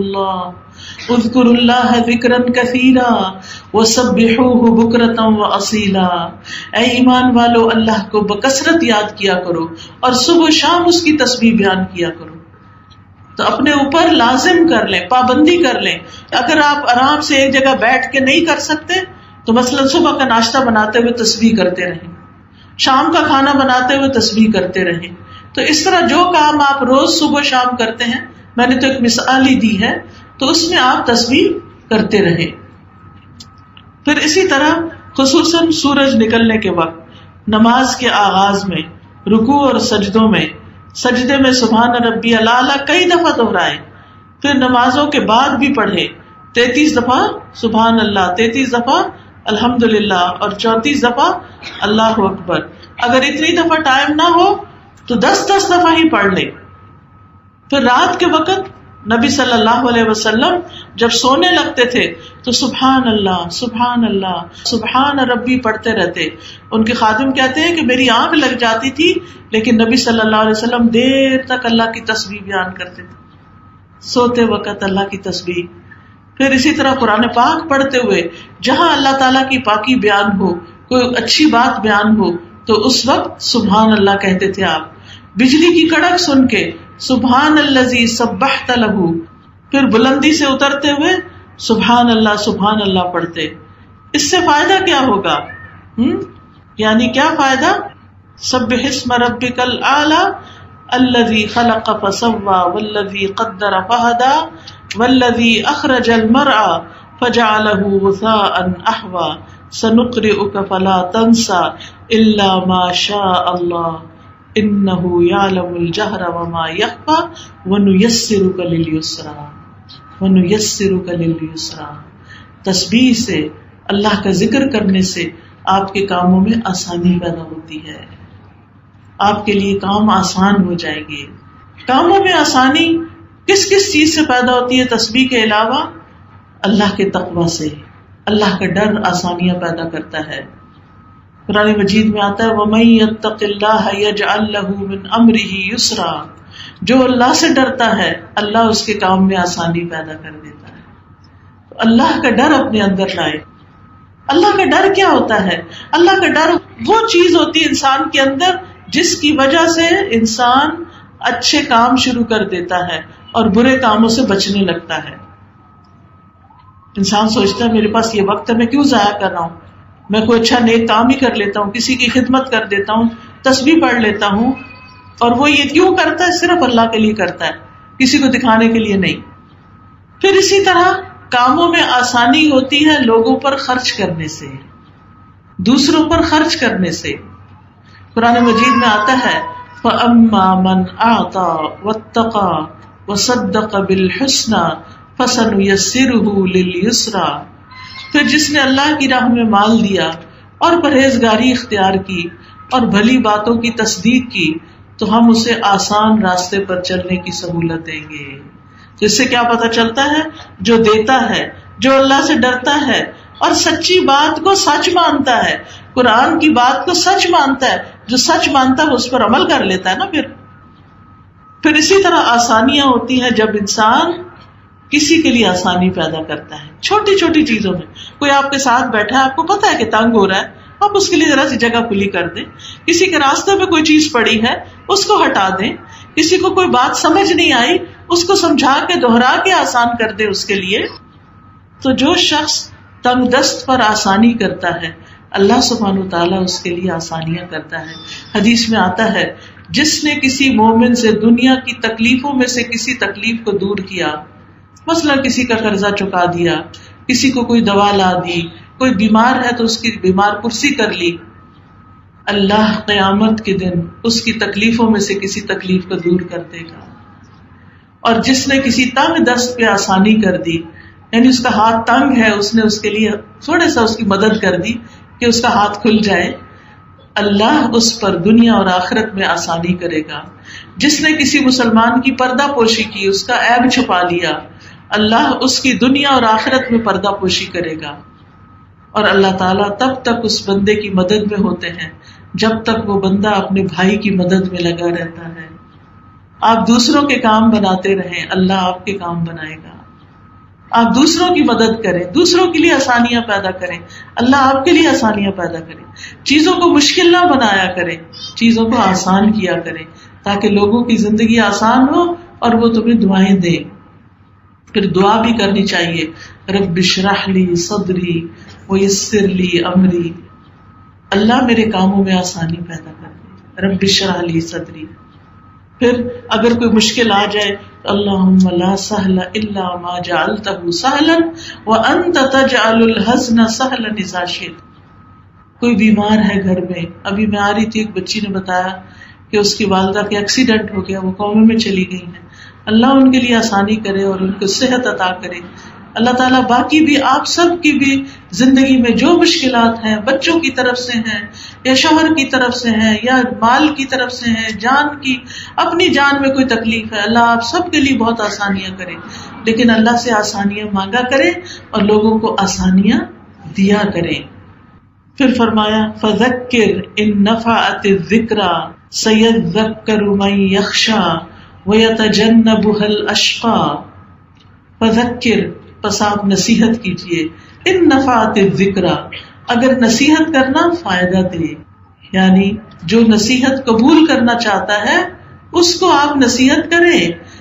اذکروا اللہ ذکرا کثیرا وسبحوہ بکرۃ واصیلا. اے ایمان والو اللہ کو بکثرت یاد کیا کرو اور صبح و شام اس کی تسبیح بیان کیا کرو. تو اپنے اوپر لازم کر لیں، پابندی کر لیں. اگر آپ آرام سے ایک جگہ بیٹھ کے نہیں کر سکتے تو مثلا صبح کا ناشتہ بناتے ہوئے تسبیح کرتے رہیں، شام کا کھانا بناتے ہوئے تسبیح کرتے رہیں. تو اس طرح جو کام آپ روز صبح شام کرتے ہیں، میں نے تو ایک مثال ہی دی ہے، تو اس میں آپ تسبیح کرتے رہیں. پھر اسی طرح خصوصاً سورج نکلنے کے وقت نماز کے آغاز میں رکوع اور سجدوں میں، سجدے میں سبحان ربی الاعلیٰ کئی دفعہ دہرائیں. پھر نمازوں کے بعد بھی پڑھیں 33 دفعہ سبحان اللہ، 33 دفعہ الحمدللہ اور 34 دفعہ اللہ اکبر. اگر اتنی دفعہ ٹائم نہ ہو تو 10 دفعہ ہی پڑھ لیں. پھر رات کے وقت نبی صلی اللہ علیہ وسلم جب سونے لگتے تھے تو سبحان اللہ سبحان اللہ سبحان ربی پڑھتے رہتے. ان کے خادم کہتے ہیں کہ میری آنکھ لگ جاتی تھی لیکن نبی صلی اللہ علیہ وسلم دیر تک اللہ کی تسبیح بیان کرتے تھے، سوتے وقت اللہ کی تسبیح. پھر اسی طرح قرآن پاک پڑھتے ہوئے جہاں اللہ تعالیٰ کی پاکی بیان ہو، کوئی اچھی بات بیان ہو تو اس وقت سبحان اللہ کہتے تھے آپ. بجلی کی کڑک سن کے سبحان الذی سبحت لہ، پھر بلندی سے اترتے ہوئے سبحان اللہ پڑھتے. اس سے فائدہ کیا ہوگا؟ یعنی کیا فائدہ؟ سبح اسم ربک الاعلی الذی خلق فسوی والذی قدر فہدی والذی اخرج المرعى فجعلہ غثاء احوی سنقرئک فلا تنسى الا ما شاء اللہ انہ یعلم الجہر وما یخفی ونیسرک للیسرا. تسبیح سے، اللہ کا ذکر کرنے سے آپ کے کاموں میں آسانی پیدا ہوتی ہے، آپ کے لیے کام آسان ہو جائیں گے. کاموں میں آسانی کس کس چیز سے پیدا ہوتی ہے تسبیح کے علاوہ؟ اللہ کے تقوی سے. اللہ کا ڈر آسانیاں پیدا کرتا ہے. قرآن مجید میں آتا ہے وَمَن يَتَّقِ اللَّهَ يَجْعَل لَّهُ مِنْ أَمْرِهِ يُسْرًا. جو اللہ سے ڈرتا ہے اللہ اس کے کام میں آسانی پیدا کر دیتا ہے. تو اللہ کا ڈر اپنے اندر لائے. اللہ کا ڈر کیا ہوتا ہے؟ اللہ کا ڈر وہ چیز ہوتی ہے انسان کے اندر جس کی وجہ سے انسان اچھے کام شروع کر دیتا ہے اور برے کاموں سے بچنے لگتا ہے. انسان سوچتا ہے میرے پاس یہ وقت ہے، میں کیوں ضائع کر رہا ہوں، میں کوئی اچھا نیک کام ہی کر لیتا ہوں، کسی کی خدمت کر دیتا ہوں، تسبیح پڑھ لیتا ہوں. اور وہ یہ کیوں کرتا ہے؟ صرف اللہ کے لیے کرتا ہے، کسی کو دکھانے کے لیے نہیں. پھر اسی طرح کاموں میں آسانی ہوتی ہے لوگوں پر خرچ کرنے سے، دوسروں پر خرچ کرنے سے. قرآن مجید میں آتا ہے فَأَمَّا مَنْ أَعْطَى وَاتَّقَى وَصَدَّقَ بِالْحُسْنَى فَسَنُيَسِّرُهُ لِلْيُسْرَى. پھر جس نے اللہ کی راہ میں مال دیا اور پرہیزگاری اختیار کی اور بھلی باتوں کی تصدیق کی تو ہم اسے آسان راستے پر چلنے کی سہولت دیں گے. تو اس سے کیا پتہ چلتا ہے؟ جو دیتا ہے، جو اللہ سے ڈرتا ہے اور سچی بات کو سچ مانتا ہے، قرآن کی بات کو سچ مانتا ہے، جو سچ مانتا ہے اس پر عمل کر لیتا ہے نا. پھر اسی طرح آسانیاں ہوتی ہیں جب انسان کسی کے لیے آسانی پیدا کرتا ہے چھوٹی چھوٹی چیزوں میں. کوئی آپ کے ساتھ بیٹھا ہے، آپ کو پتا ہے کہ تنگ ہو رہا ہے، آپ اس کے لیے ذرا سی جگہ کھلی کر دیں. کسی کے راستے میں کوئی چیز پڑی ہے اس کو ہٹا دیں. کسی کو کوئی بات سمجھ نہیں آئی اس کو سمجھا کے دہرا کے آسان کر دیں اس کے لیے. تو جو شخص تنگ دست پر آسانی کرتا ہے اللہ سبحانہ وتعالیٰ اس کے لیے آسانیاں کرتا ہے. حدیث میں آتا ہے جس نے کسی مومن سے دنیا کی تکلیفوں میں سے کسی تکلیف کو دور کیا، مثلا کسی کا قرضہ چکا دیا، کسی کو کوئی دوا لا دی، کوئی بیمار ہے تو اس کی بیمار پرسی کر لی، اللہ قیامت کے دن اس کی تکلیفوں میں سے کسی تکلیف کو دور کر دے گا. اور جس نے کسی تنگ دست پہ آسانی کر دی، یعنی اس کا ہاتھ تنگ ہے، اس نے اس کے لیے تھوڑے سا اس کی مدد کر دی کہ اس کا ہاتھ کھل جائے، اللہ اس پر دنیا اور آخرت میں آسانی کرے گا. جس نے کسی مسلمان کی پردہ پوشی کی، اس کا عیب چھپا لیا، اللہ اس کی دنیا اور آخرت میں پردہ پوشی کرے گا. اور اللہ تعالیٰ تب تک اس بندے کی مدد میں ہوتے ہیں جب تک وہ بندہ اپنے بھائی کی مدد میں لگا رہتا ہے. آپ دوسروں کے کام بناتے رہیں، اللہ آپ کے کام بنائے گا. آپ دوسروں کی مدد کریں، دوسروں کے لیے آسانیاں پیدا کریں، اللہ آپ کے لیے آسانیاں پیدا کریں. چیزوں کو مشکل نہ بنایا کریں، چیزوں کو آسان کیا کریں تاکہ لوگوں کی زندگی آسان ہو اور وہ تمہیں دعائیں دیں. پھر دعا بھی کرنی چاہیے، رب اشرح لی صدری ویسر لی امری، اللہ میرے کاموں میں آسانی پیدا کر دے، رب اشرح لی صدری. پھر اگر کوئی مشکل آ جائے تو اللہم لا سہل الا ما جعلتہ سہلا وانت تجعل الحزن سہلا اذا شئت. کوئی بیمار ہے گھر میں، ابھی میں آ رہی تھی، ایک بچی نے بتایا کہ اس کی والدہ کا ایکسیڈنٹ ہو گیا، وہ کومے میں چلی گئی ہیں. اللہ ان کے لیے آسانی کرے اور ان کو صحت عطا کرے. اللہ تعالیٰ باقی بھی آپ سب کی بھی زندگی میں جو مشکلات ہیں، بچوں کی طرف سے ہیں یا شوہر کی طرف سے ہیں یا مال کی طرف سے ہیں، جان کی، اپنی جان میں کوئی تکلیف ہے، اللہ آپ سب کے لیے بہت آسانیاں کرے. لیکن اللہ سے آسانیاں مانگا کریں اور لوگوں کو آسانیاں دیا کریں. پھر فرمایا فذکر ان نفعت الذکریٰ سیذکر من یخشی ویتجنبها الاشقی. فذکر، پس آپ نصیحت کیجیے، ان نفعت الذکریٰ، اگر نصیحت کرنا فائدہ دے، یعنی جو نصیحت قبول کرنا چاہتا ہے اس کو آپ نصیحت کریں.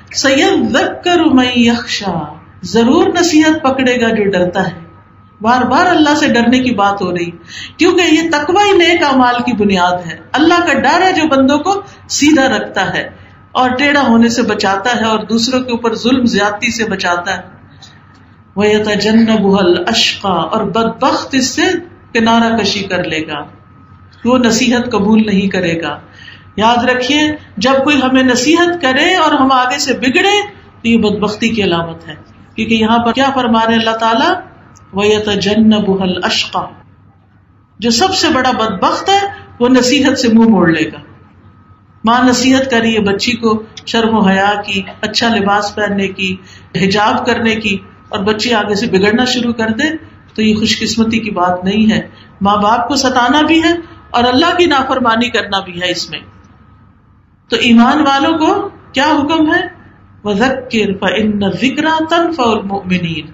سیذکر من یخشی، ضرور نصیحت پکڑے گا جو ڈرتا ہے. بار بار اللہ سے ڈرنے کی بات ہو رہی، کیونکہ یہ تقوی ہی نیک اعمال کی بنیاد ہے. اللہ کا ڈر ہے جو بندوں کو سیدھا رکھتا ہے اور ٹیڑھا ہونے سے بچاتا ہے اور دوسروں کے اوپر ظلم زیادتی سے بچاتا ہے. وَيَتَجَنَّبُهَا الْأَشْقَى، اور بدبخت اس سے کنارہ کشی کر لے گا، وہ نصیحت قبول نہیں کرے گا. یاد رکھیے جب کوئی ہمیں نصیحت کرے اور ہم آگے سے بگڑے تو یہ بدبختی کی علامت ہے، کیونکہ یہاں پر کیا فرما رہے اللہ تعالیٰ، وَيَتَجَنَّبُهَا الْأَشْقَى، جو سب سے بڑا بدبخت ہے وہ نصیحت سے منہ موڑ لے گا. ماں نصیحت کر رہی ہے بچی کو شرم و حیا کی، اچھا لباس پہننے کی، حجاب کرنے کی، اور بچی آگے سے بگڑنا شروع کر دے تو یہ خوش قسمتی کی بات نہیں ہے. ماں باپ کو ستانا بھی ہے اور اللہ کی نافرمانی کرنا بھی ہے اس میں. تو ایمان والوں کو کیا حکم ہے، وَذَكِّرْ فَإِنَّ الذِّكْرَىٰ تَنفَعُ الْمُؤْمِنِينَ،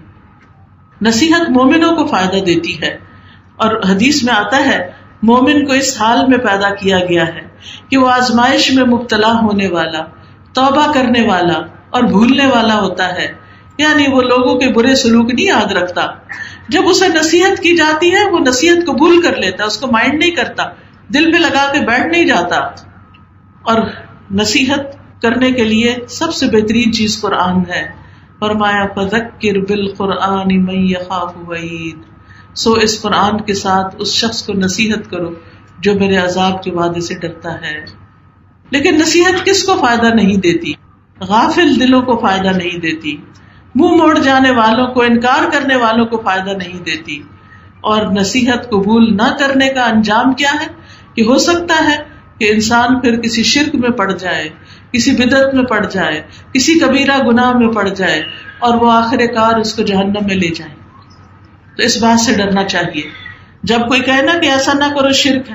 نصیحت مومنوں کو فائدہ دیتی ہے. اور حدیث میں آتا ہے مومن کو اس حال میں پیدا کیا گیا ہے کہ وہ آزمائش میں مبتلا ہونے والا، توبہ کرنے والا اور بھولنے والا ہوتا ہے. یعنی وہ لوگوں کے برے سلوک نہیں یاد رکھتا، جب اسے نصیحت کی جاتی ہے وہ نصیحت قبول کر لیتا، اس کو مائنڈ نہیں کرتا، دل پہ لگا کے بیٹھ نہیں جاتا. اور نصیحت کرنے کے لیے سب سے بہترین چیز قرآن ہے. فرمایا فذکر بالقرآن من یخاف وعید، سو اس قرآن کے ساتھ اس شخص کو نصیحت کرو جو میرے عذاب کے وعدے سے ڈرتا ہے. لیکن نصیحت کس کو فائدہ نہیں دیتی؟ غافل دلوں کو فائدہ نہیں دیتی، منہ موڑ جانے والوں کو، انکار کرنے والوں کو فائدہ نہیں دیتی. اور نصیحت قبول نہ کرنے کا انجام کیا ہے کہ ہو سکتا ہے کہ انسان پھر کسی شرک میں پڑ جائے، کسی بدعت میں پڑ جائے، کسی کبیرہ گناہ میں پڑ جائے اور وہ آخر کار اس کو جہنم میں لے جائے. تو اس بات سے ڈرنا چاہیے. جب کوئی کہنا کہ ایسا نہ کرو، شرک ہے،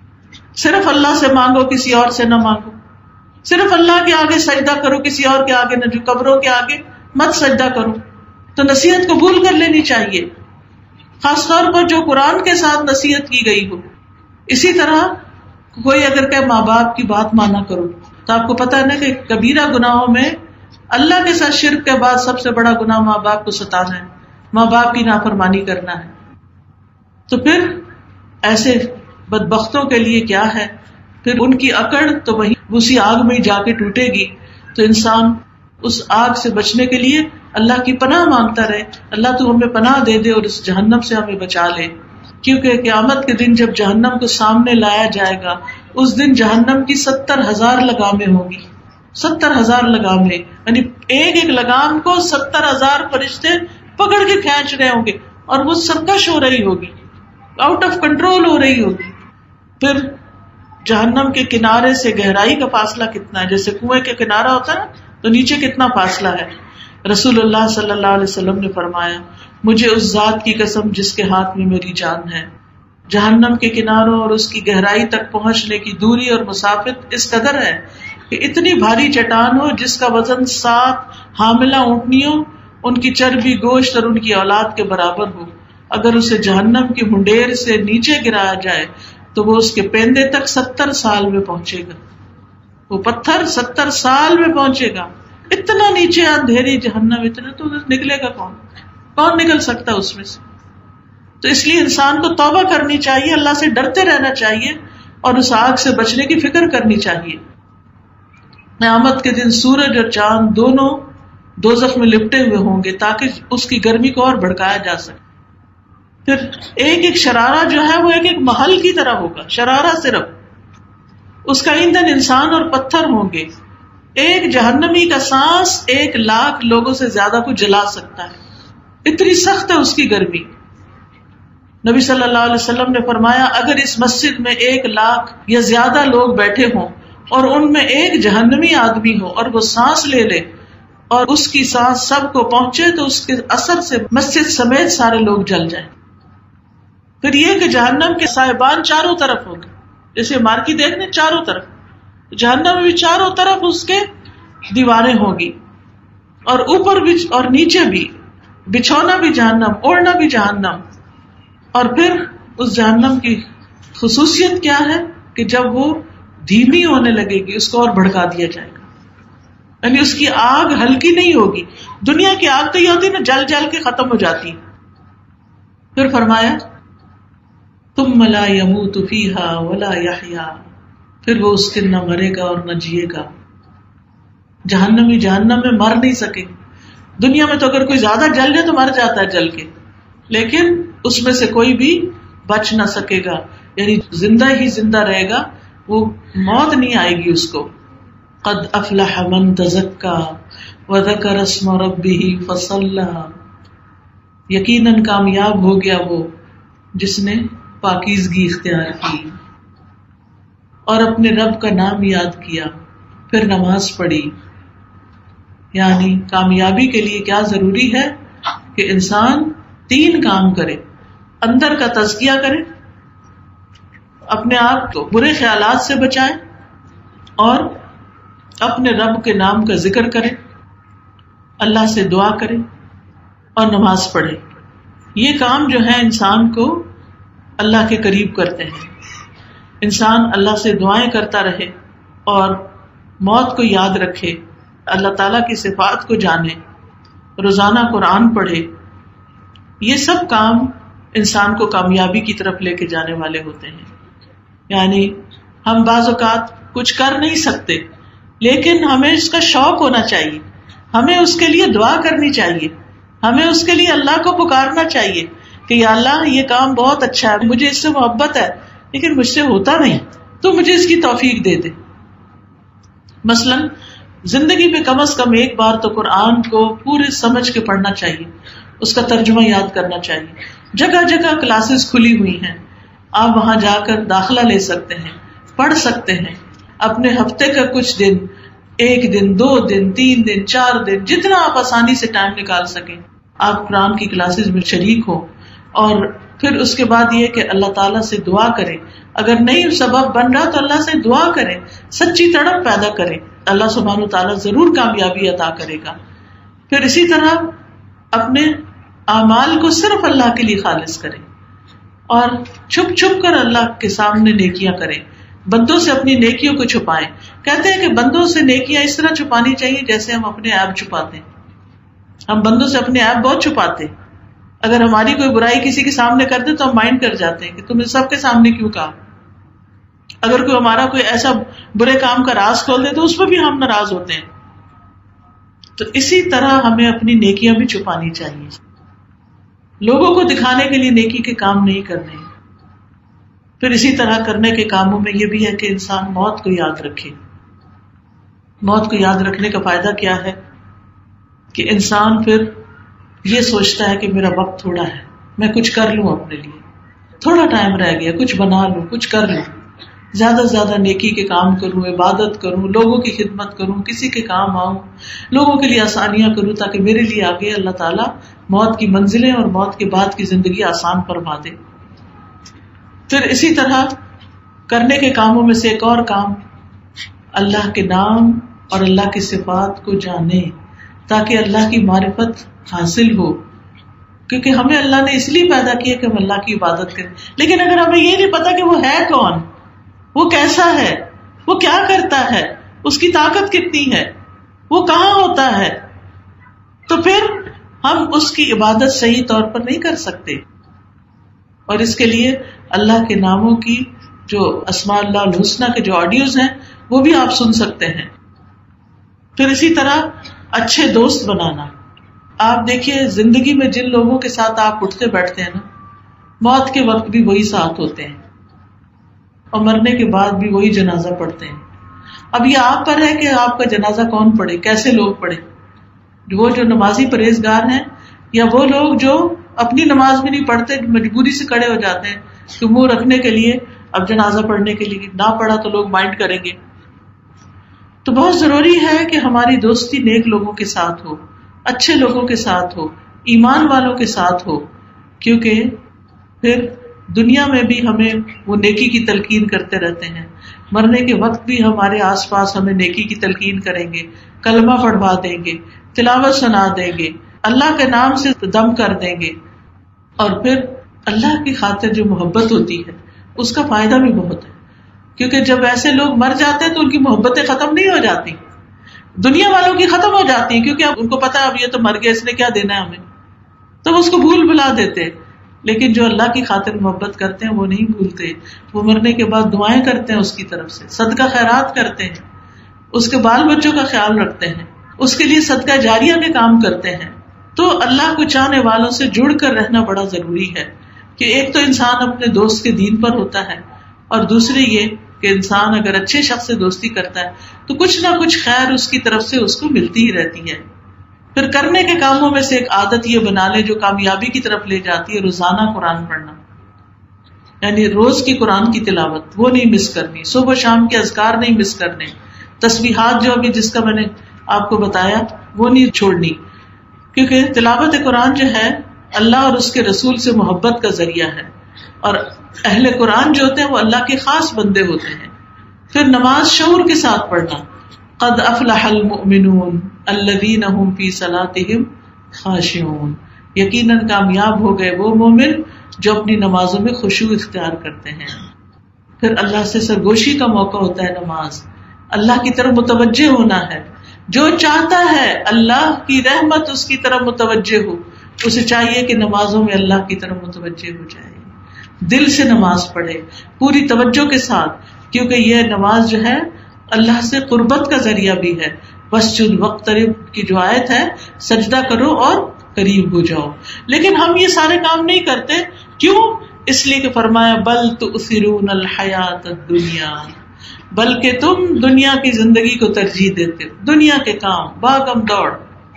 صرف اللہ سے مانگو، کسی اور سے نہ مانگو، صرف اللہ کے آگے سجدہ کرو، کسی اور کے آگے نہ، جو قبروں کے آگے مت سجدہ کرو، تو نصیحت قبول کر لینی چاہیے، خاص طور پر جو قرآن کے ساتھ نصیحت کی گئی ہو. اسی طرح کوئی اگر کہ ماں باپ کی بات مانا کرو، تو آپ کو پتا ہے نا کہ کبیرہ گناہوں میں اللہ کے ساتھ شرک کے بعد سب سے بڑا گناہ ماں باپ کو ستانا ہے، ماں باپ کی نافرمانی کرنا ہے. تو پھر ایسے بدبختوں کے لیے کیا ہے، پھر ان کی اکڑ تو وہی اسی آگ میں جا کے ٹوٹے گی. تو انسان اس آگ سے بچنے کے لیے اللہ کی پناہ مانگتا رہے، اللہ تو ہمیں پناہ دے دے اور اس جہنم سے ہمیں بچا لے. کیونکہ قیامت کے دن جب جہنم کو سامنے لایا جائے گا، اس دن جہنم کی 70,000 لگامیں ہوں گی. 70,000 لگامیں، یعنی ایک ایک لگام کو 70,000 فرشتے پکڑ کے کھینچ رہے ہوں گے اور وہ سرکش ہو رہی ہوگی، آؤٹ آف کنٹرول ہو رہی ہوگی. پھر جہنم کے کنارے سے گہرائی کا فاصلہ کتنا ہے. جیسے کنویں کے کنارہ ہوتا ہے نا تو نیچے کتنا فاصلہ ہے. رسول اللہ صلی اللہ علیہ وسلم نے فرمایا مجھے اس ذات کی قسم جس کے ہاتھ میں میری جان ہے، جہنم کے کناروں اور اس کی گہرائی تک پہنچنے کی دوری اور مسافت اس قدر ہے کہ اتنی بھاری چٹان ہو جس کا وزن 7 حاملہ اونٹنیوں، ان کی چربی، گوشت اور ان کی اولاد کے برابر ہو. اگر اسے جہنم کی منڈیر سے نیچے گرایا جائے تو وہ اس کے پیندے تک 70 سال میں پہنچے گا. وہ پتھر 70 سال میں پہنچے گا. اتنا نیچے اندھیری جہنم، اتنا تو نکلے گا کون نکل سکتا اس میں سے؟ تو اس لیے انسان کو توبہ کرنی چاہیے، اللہ سے ڈرتے رہنا چاہیے اور اس آگ سے بچنے کی فکر کرنی چاہیے. قیامت کے دن سورج اور چاند دونوں دوزخ میں لپٹے ہوئے ہوں گے تاکہ اس کی گرمی کو اور بھڑکایا جا سکے. پھر ایک ایک شرارہ جو ہے وہ ایک ایک محل کی طرح ہوگا. شرارہ صرف اس کا ایندھن انسان اور پتھر ہوں گے. ایک جہنمی کا سانس 1,00,000 لوگوں سے زیادہ کو جلا سکتا ہے، اتنی سخت ہے اس کی گرمی. نبی صلی اللہ علیہ وسلم نے فرمایا اگر اس مسجد میں 1,00,000 یا زیادہ لوگ بیٹھے ہوں اور ان میں ایک جہنمی آدمی ہو اور وہ سانس لے لے اور اس کی سانس سب کو پہنچے تو اس کے اثر سے مسجد سمیت سارے لوگ جل جائیں. پھر یہ کہ جہنم کے سائبان چاروں طرف ہوں گے، جیسے مارکی دیکھنے چاروں طرف، جہنم میں بھی چاروں طرف اس کے دیواریں ہوں گی اور اوپر بھی اور نیچے بھی، بچھونا بھی جہنم، اوڑھنا بھی جہنم. اور پھر اس جہنم کی خصوصیت کیا ہے کہ جب وہ دھیمی ہونے لگے گی اس کو اور بھڑکا دیا جائے گا. یعنی اس کی آگ ہلکی نہیں ہوگی. دنیا کی آگ تو یہ ہوتی نا جل جل کے ختم ہو جاتی. پھر فرمایا ثم لا يموت فيها ولا يحيا، پھر وہ اس دن نہ مرے گا اور نہ جیے گا. جہنمی جہنم میں مر نہیں سکے. دنیا میں تو اگر کوئی زیادہ جل جائے تو مر جاتا ہے جل کے، لیکن اس میں سے کوئی بھی بچ نہ سکے گا، یعنی زندہ ہی زندہ رہے گا، وہ موت نہیں آئے گی اس کو. قد افلح من تزکا وذکر اسم ربہ فصلی، یقیناً کامیاب ہو گیا وہ جس نے پاکیزگی اختیار کی اور اپنے رب کا نام یاد کیا پھر نماز پڑھی. یعنی کامیابی کے لیے کیا ضروری ہے کہ انسان 3 کام کرے. اندر کا تزکیہ کرے، اپنے آپ کو برے خیالات سے بچائے اور اپنے رب کے نام کا ذکر کرے، اللہ سے دعا کرے اور نماز پڑھے. یہ کام جو ہے انسان کو اللہ کے قریب کرتے ہیں. انسان اللہ سے دعائیں کرتا رہے اور موت کو یاد رکھے، اللہ تعالیٰ کی صفات کو جانے، روزانہ قرآن پڑھے. یہ سب کام انسان کو کامیابی کی طرف لے کے جانے والے ہوتے ہیں. یعنی ہم بعض اوقات کچھ کر نہیں سکتے لیکن ہمیں اس کا شوق ہونا چاہیے، ہمیں اس کے لیے دعا کرنی چاہیے، ہمیں اس کے لیے اللہ کو پکارنا چاہیے کہ یا اللہ یہ کام بہت اچھا ہے، مجھے اس سے محبت ہے لیکن مجھ سے ہوتا نہیں، تو مجھے اس کی توفیق دے دے. مثلا زندگی میں کم از کم ایک بار تو قرآن کو پورے سمجھ کے پڑھنا چاہیے، اس کا ترجمہ یاد کرنا چاہیے. جگہ جگہ کلاسز کھلی ہوئی ہیں، آپ وہاں جا کر داخلہ لے سکتے ہیں، پڑھ سکتے ہیں. اپنے ہفتے کا کچھ دن، 1 دن 2 دن 3 دن 4 دن، جتنا آپ آسانی سے ٹائم نکال سکیں آپ قرآن کی کلاسز میں شریک ہوں. اور پھر اس کے بعد یہ کہ اللہ تعالیٰ سے دعا کریں. اگر نہیں سبب بن رہا تو اللہ سے دعا کریں، سچی تڑپ پیدا کریں، اللہ سبحانہ وتعالیٰ ضرور کامیابی عطا کرے گا. پھر اسی طرح اپنے اعمال کو صرف اللہ کے لیے خالص کریں اور چھپ چھپ کر اللہ کے سامنے نیکیاں کریں. بندوں سے اپنی نیکیوں کو چھپائیں. کہتے ہیں کہ بندوں سے نیکیاں اس طرح چھپانی چاہیے جیسے ہم اپنے عیب چھپاتے ہیں. ہم بندوں سے اپنے عیب بہت چھپاتے ہیں. اگر ہماری کوئی برائی کسی کے سامنے کرتے تو ہم مائنڈ کر جاتے ہیں کہ تم نے سب کے سامنے کیوں کہا. اگر کوئی ہمارا کوئی ایسا برے کام کا راز کھول دے تو اس پہ بھی ہم ناراض ہوتے ہیں. تو اسی طرح ہمیں اپنی نیکیاں بھی چھپانی چاہیے. لوگوں کو دکھانے کے لیے نیکی کے کام نہیں کرنے. پھر اسی طرح کرنے کے کاموں میں یہ بھی ہے کہ انسان موت کو یاد رکھے. موت کو یاد رکھنے کا فائدہ کیا ہے کہ انسان پھر یہ سوچتا ہے کہ میرا وقت تھوڑا ہے، میں کچھ کر لوں، اپنے لیے تھوڑا ٹائم رہ گیا، کچھ بنا لوں، کچھ کر لوں. زیادہ سے زیادہ نیکی کے کام کروں، عبادت کروں، لوگوں کی خدمت کروں، کسی کے کام آؤں، لوگوں کے لیے آسانیاں کروں، تاکہ میرے لیے آگے اللہ تعالیٰ موت کی منزلیں اور موت کے بعد کی زندگی آسان فرما دے۔ پھر اسی طرح کرنے کے کاموں میں سے ایک اور کام، اللہ کے نام اور اللہ کی صفات کو جانے، تاکہ اللہ کی معرفت حاصل ہو، کیونکہ ہمیں اللہ نے اس لیے پیدا کیا کہ ہم اللہ کی عبادت کریں۔ لیکن اگر ہمیں یہ نہیں پتا کہ وہ ہے کون، وہ کیسا ہے، وہ کیا کرتا ہے، اس کی طاقت کتنی ہے، وہ کہاں ہوتا ہے، تو پھر ہم اس کی عبادت صحیح طور پر نہیں کر سکتے۔ اور اس کے لیے اللہ کے ناموں کی جو اسماء اللہ الحسنی کے جو آڈیوز ہیں وہ بھی آپ سن سکتے ہیں۔ پھر اسی طرح اچھے دوست بنانا۔ آپ دیکھیے زندگی میں جن لوگوں کے ساتھ آپ اٹھتے بیٹھتے ہیں نا، موت کے وقت بھی وہی ساتھ ہوتے ہیں اور مرنے کے بعد بھی وہی جنازہ پڑھتے ہیں۔ اب یہ آپ پر ہے کہ آپ کا جنازہ کون پڑھے، کیسے لوگ پڑھے، وہ جو نمازی پرہیزگار ہیں یا وہ لوگ جو اپنی نماز بھی نہیں پڑھتے، مجبوری سے کھڑے ہو جاتے ہیں کہ منہ رکھنے کے لیے، اب جنازہ پڑھنے کے لیے نہ پڑھا تو لوگ مائنڈ کریں گے۔ تو بہت ضروری ہے کہ ہماری دوستی نیک لوگوں کے ساتھ ہو، اچھے لوگوں کے ساتھ ہو، ایمان والوں کے ساتھ ہو، کیونکہ پھر دنیا میں بھی ہمیں وہ نیکی کی تلقین کرتے رہتے ہیں، مرنے کے وقت بھی ہمارے آس پاس ہمیں نیکی کی تلقین کریں گے، کلمہ پڑھوا دیں گے، تلاوت سنا دیں گے، اللہ کے نام سے دم کر دیں گے۔ اور پھر اللہ کی خاطر جو محبت ہوتی ہے اس کا فائدہ بھی بہت ہے، کیونکہ جب ایسے لوگ مر جاتے ہیں تو ان کی محبتیں ختم نہیں ہو جاتی، دنیا والوں کی ختم ہو جاتی ہیں، کیونکہ اب ان کو پتا ہے اب یہ تو مر گیا، اس نے کیا دینا ہے ہمیں، تو وہ اس کو بھول بھلا دیتے۔ لیکن جو اللہ کی خاطر محبت کرتے ہیں وہ نہیں بھولتے، وہ مرنے کے بعد دعائیں کرتے ہیں اس کی طرف سے، صدقہ خیرات کرتے ہیں، اس کے بال بچوں کا خیال رکھتے ہیں، اس کے لیے صدقہ جاریہ کے کام کرتے ہیں۔ تو اللہ کو چاہنے والوں سے جڑ کر رہنا بڑا ضروری ہے کہ ایک تو انسان اپنے دوست کے دین پر ہوتا ہے، اور دوسری یہ کہ انسان اگر اچھے شخص سے دوستی کرتا ہے تو کچھ نہ کچھ خیر اس کی طرف سے اس کو ملتی ہی رہتی ہے۔ پھر کرنے کے کاموں میں سے ایک عادت یہ بنا لے جو کامیابی کی طرف لے جاتی ہے، روزانہ قرآن پڑھنا، یعنی روز کی قرآن کی تلاوت وہ نہیں مس کرنی، صبح و شام کے اذکار نہیں مس کرنے، تسبیحات جو ابھی جس کا میں نے آپ کو بتایا وہ نہیں چھوڑنی، کیونکہ تلاوت قرآن جو ہے اللہ اور اس کے رسول سے محبت کا ذریعہ ہے، اور اہل قرآن جو ہوتے ہیں وہ اللہ کے خاص بندے ہوتے ہیں۔ پھر نماز شعور کے ساتھ پڑھنا، قد افلح المؤمنون الذین هم فی صلاتهم خاشعون، یقیناً کامیاب ہو گئے وہ مومن جو اپنی نمازوں میں خشوع اختیار کرتے ہیں۔ پھر اللہ سے سرگوشی کا موقع ہوتا ہے نماز، اللہ کی طرف متوجہ ہونا ہے، جو چاہتا ہے اللہ کی رحمت اس کی طرف متوجہ ہو، اسے چاہیے کہ نمازوں میں اللہ کی طرف متوجہ ہو جائے، دل سے نماز پڑھے پوری توجہ کے ساتھ، کیونکہ یہ نماز جو ہے اللہ سے قربت کا ذریعہ بھی ہے۔ واسجد واقترب کی جو آیت ہے، سجدہ کرو اور قریب ہو جاؤ، لیکن ہم یہ سارے کام نہیں کرتے، کیوں؟ اس لیے کہ فرمایا بل تؤثرون الحیات الدنیا، بلکہ تم دنیا کی زندگی کو ترجیح دیتے ہو، دنیا کے کام بھاگم دوڑ،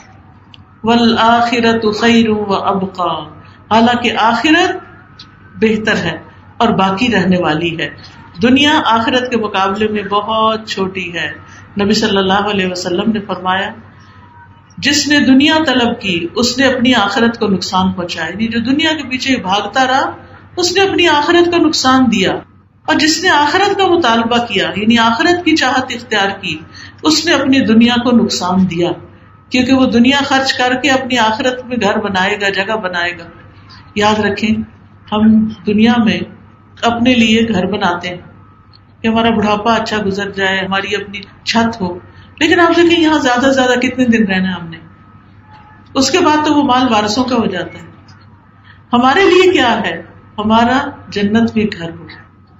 والآخرۃ خیر وابقی، حالانکہ آخرت بہتر ہے اور باقی رہنے والی ہے۔ دنیا آخرت کے مقابلے میں بہت چھوٹی ہے۔ نبی صلی اللہ علیہ وسلم نے فرمایا جس نے دنیا طلب کی اس نے اپنی آخرت کو نقصان پہنچایا، یعنی جو دنیا کے پیچھے بھاگتا رہا اس نے اپنی آخرت کو نقصان دیا، اور جس نے آخرت کا مطالبہ کیا یعنی آخرت کی چاہت اختیار کی اس نے اپنی دنیا کو نقصان دیا، کیونکہ وہ دنیا خرچ کر کے اپنی آخرت میں گھر بنائے گا، جگہ بنائے گا۔ یاد رکھیں ہم دنیا میں اپنے لیے گھر بناتے ہیں کہ ہمارا بڑھاپا اچھا گزر جائے، ہماری اپنی چھت ہو، لیکن آپ دیکھیں یہاں زیادہ سے زیادہ کتنے دن رہنا ہم نے، اس کے بعد تو وہ مال وارثوں کا ہو جاتا ہے۔ ہمارے لیے کیا ہے؟ ہمارا جنت میں گھر ہو،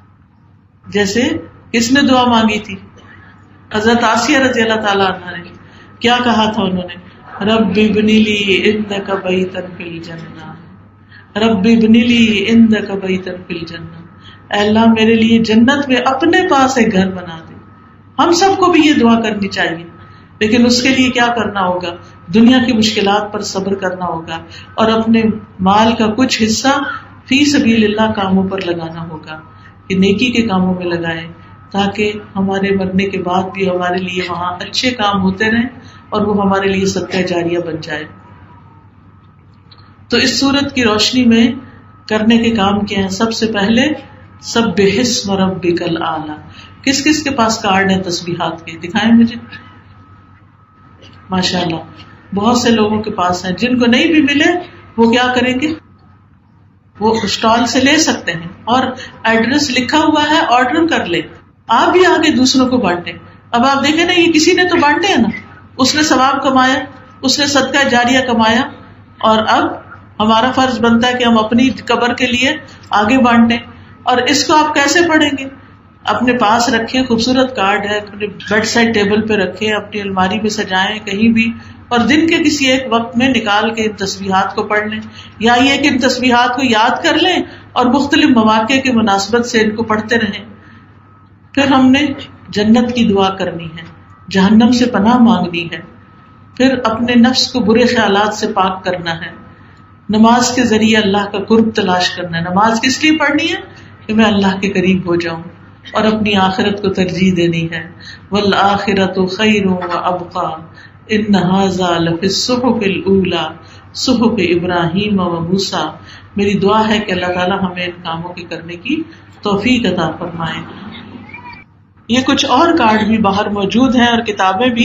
جیسے کس نے دعا مانگی تھی؟ حضرت آسیہ رضی اللہ تعالیٰ عنہ نے کیا کہا تھا؟ انہوں نے رب ابن لی عندک بیتا فی الجنہ، رب ابن لی عندک بیتا فی الجنہ، اے اللہ میرے لیے جنت میں اپنے پاس ایک گھر بنا دے۔ ہم سب کو بھی یہ دعا کرنی چاہیے، لیکن اس کے لیے کیا کرنا ہوگا؟ دنیا کی مشکلات پر صبر کرنا ہوگا اور اپنے مال کا کچھ حصہ فی سبیل اللہ کاموں پر لگانا ہوگا، کہ نیکی کے کاموں میں لگائیں، تاکہ ہمارے مرنے کے بعد بھی ہمارے لیے وہاں اچھے کام ہوتے رہیں اور وہ ہمارے لیے صدقہ جاریہ بن جائے. تو اس سورت کی روشنی میں کرنے کے کام کیا ہیں؟ سب سے پہلے سبح اسم ربک الاعلی. کس کس کے پاس کارڈ ہیں تسبیحات کے؟ دکھائیں مجھے. ماشاءاللہ بہت سے لوگوں کے پاس ہیں. جن کو نہیں بھی ملے وہ کیا کریں گے؟ وہ اسٹال سے لے سکتے ہیں اور ایڈریس لکھا ہوا ہے, آرڈر کر لیں. آپ بھی آگے دوسروں کو بانٹیں. اب آپ دیکھیں نا, یہ کسی نے تو بانٹے ہیں نا, اس نے ثواب کمایا, اس نے صدقہ جاریہ کمایا, اور اب ہمارا فرض بنتا ہے کہ ہم اپنی قبر کے لیے آگے بانٹیں. اور اس کو آپ کیسے پڑھیں گے؟ اپنے پاس رکھیں, خوبصورت کارڈ ہے, اپنے بیڈ سائڈ ٹیبل پہ رکھیں, اپنی الماری میں سجائیں کہیں بھی, اور دن کے کسی ایک وقت میں نکال کے ان تسبیحات کو پڑھ لیں. یا یہ کہ ان تسبیحات کو یاد کر لیں اور مختلف مواقع کی مناسبت سے ان کو پڑھتے رہیں. پھر ہم نے جنت کی دعا کرنی ہے, جہنم سے پناہ مانگنی ہے, پھر اپنے نفس کو برے خیالات سے پاک کرنا ہے, نماز کے ذریعے اللہ کا قرب تلاش کرنا ہے. نماز کس لیے پڑھنی ہے؟ کہ میں اللہ کے قریب ہو جاؤں, اور اپنی آخرت کو ترجیح دینی ہے. والآخرۃ خیر وابقی ان ھذا لفی الصحف الاولی صحف ابراہیم وموسیٰ. میری دعا ہے کہ اللہ تعالیٰ ہمیں ان کاموں کے کرنے کی توفیق عطا فرمائے. یہ کچھ اور کارڈ بھی باہر موجود ہیں اور کتابیں بھی.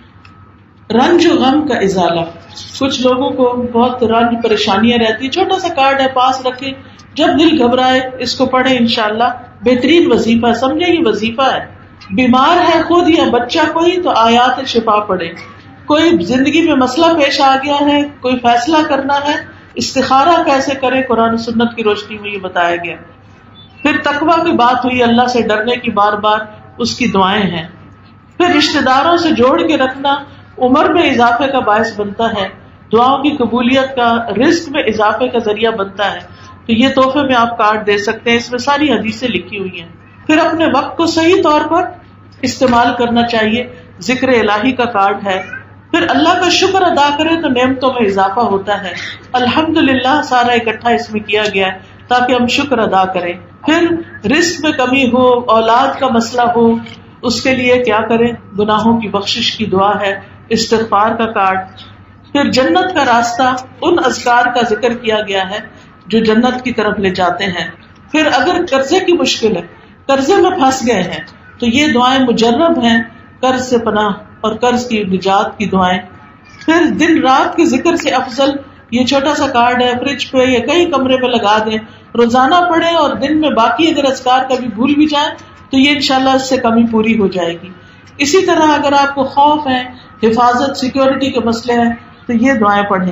رنج و غم کا ازالہ. کچھ لوگوں کو بہت رنج پریشانیاں رہتی ہیں, چھوٹا سا کارڈ ہے, پاس رکھے, جب دل گھبرائے اس کو پڑھے, انشاءاللہ بہترین وظیفہ ہے. سمجھے یہ وظیفہ ہے. بیمار ہے خود یا بچہ کوئی تو آیات شفا پڑھے. کوئی زندگی میں مسئلہ پیش آ گیا ہے, کوئی فیصلہ کرنا ہے, استخارہ کیسے کرے, قرآن و سنت کی روشنی میں یہ بتایا گیا. پھر تقویٰ کی بات ہوئی, اللہ سے ڈرنے کی بار بار اس کی دعائیں ہیں. پھر رشتہ داروں سے جوڑ کے رکھنا عمر میں اضافے کا باعث بنتا ہے, دعاؤں کی قبولیت کا, رزق میں اضافے کا ذریعہ بنتا ہے. تو یہ تحفے میں آپ کارڈ دے سکتے ہیں, اس میں ساری حدیثیں لکھی ہوئی ہیں. پھر اپنے وقت کو صحیح طور پر استعمال کرنا چاہیے, ذکر الہی کا کارڈ ہے. پھر اللہ کا شکر ادا کرے تو نعمتوں میں اضافہ ہوتا ہے. الحمدللہ سارا اکٹھا اس میں کیا گیا ہے تاکہ ہم شکر ادا کریں. پھر رزق میں کمی ہو, اولاد کا مسئلہ ہو, اس کے لیے کیا کریں؟ گناہوں کی بخشش کی دعا ہے, استغفار کا کارڈ. پھر جنت کا راستہ, ان اذکار کا ذکر کیا گیا ہے جو جنت کی طرف لے جاتے ہیں. پھر اگر قرضے کی مشکل ہے, قرضے میں پھنس گئے ہیں, تو یہ دعائیں مجرب ہیں, قرض سے پناہ اور قرض کی نجات کی دعائیں. پھر دن رات کے ذکر سے افضل یہ چھوٹا سا کارڈ ہے, فریج پہ یا کہیں کمرے میں لگا دیں, روزانہ پڑھیں, اور دن میں باقی اگر اذکار کبھی بھول بھی جائیں تو یہ انشاءاللہ اس سے کمی پوری ہو جائے گی. اسی طرح اگر آپ کو خوف ہے, حفاظت, سیکورٹی کے مسئلے ہیں, تو یہ دعائیں پڑھیں.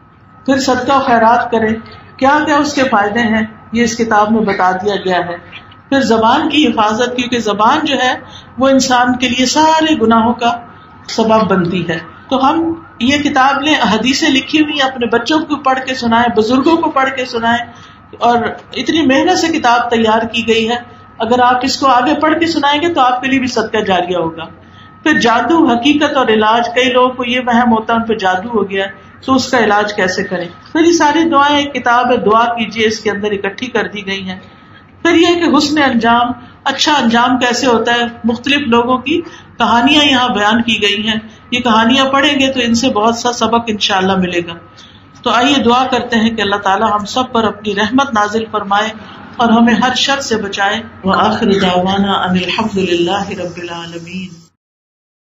پھر صدقہ و خیرات کریں. کیا کیا اس کے فائدے ہیں یہ اس کتاب میں بتا دیا گیا ہے. پھر زبان کی حفاظت, کیونکہ زبان جو ہے وہ انسان کے لیے سارے گناہوں کا سبب بنتی ہے. تو ہم یہ کتاب لیں, حدیثیں لکھی ہوئی ہیں, اپنے بچوں کو پڑھ کے سنائیں, بزرگوں کو پڑھ کے سنائیں, اور اتنی محنت سے کتاب تیار کی گئی ہے. اگر آپ اس کو آگے پڑھ کے سنائیں گے تو آپ کے لیے بھی صدقہ جاریہ ہوگا. پھر جادو, حقیقت اور علاج. کئی لوگوں کو یہ وہم ہوتا ہے ان پہ جادو ہو گیا تو اس کا علاج کیسے کریں. پھر یہ ساری دعائیں, ایک کتاب ہے دعا کیجیے, اس کے اندر اکٹھی کر دی گئی ہیں. پھر یہ کہ حسن انجام, اچھا انجام کیسے ہوتا ہے, مختلف لوگوں کی کہانیاں یہاں بیان کی گئی ہیں. یہ کہانیاں پڑھیں گے تو ان سے بہت سا سبق انشاءاللہ ملے گا. تو آئیے دعا کرتے ہیں کہ اللہ تعالی ہم سب پر اپنی رحمت نازل فرمائے اور ہمیں ہر شر سے بچائے. وآخر دعوانا ان الحمد للہ رب العالمین.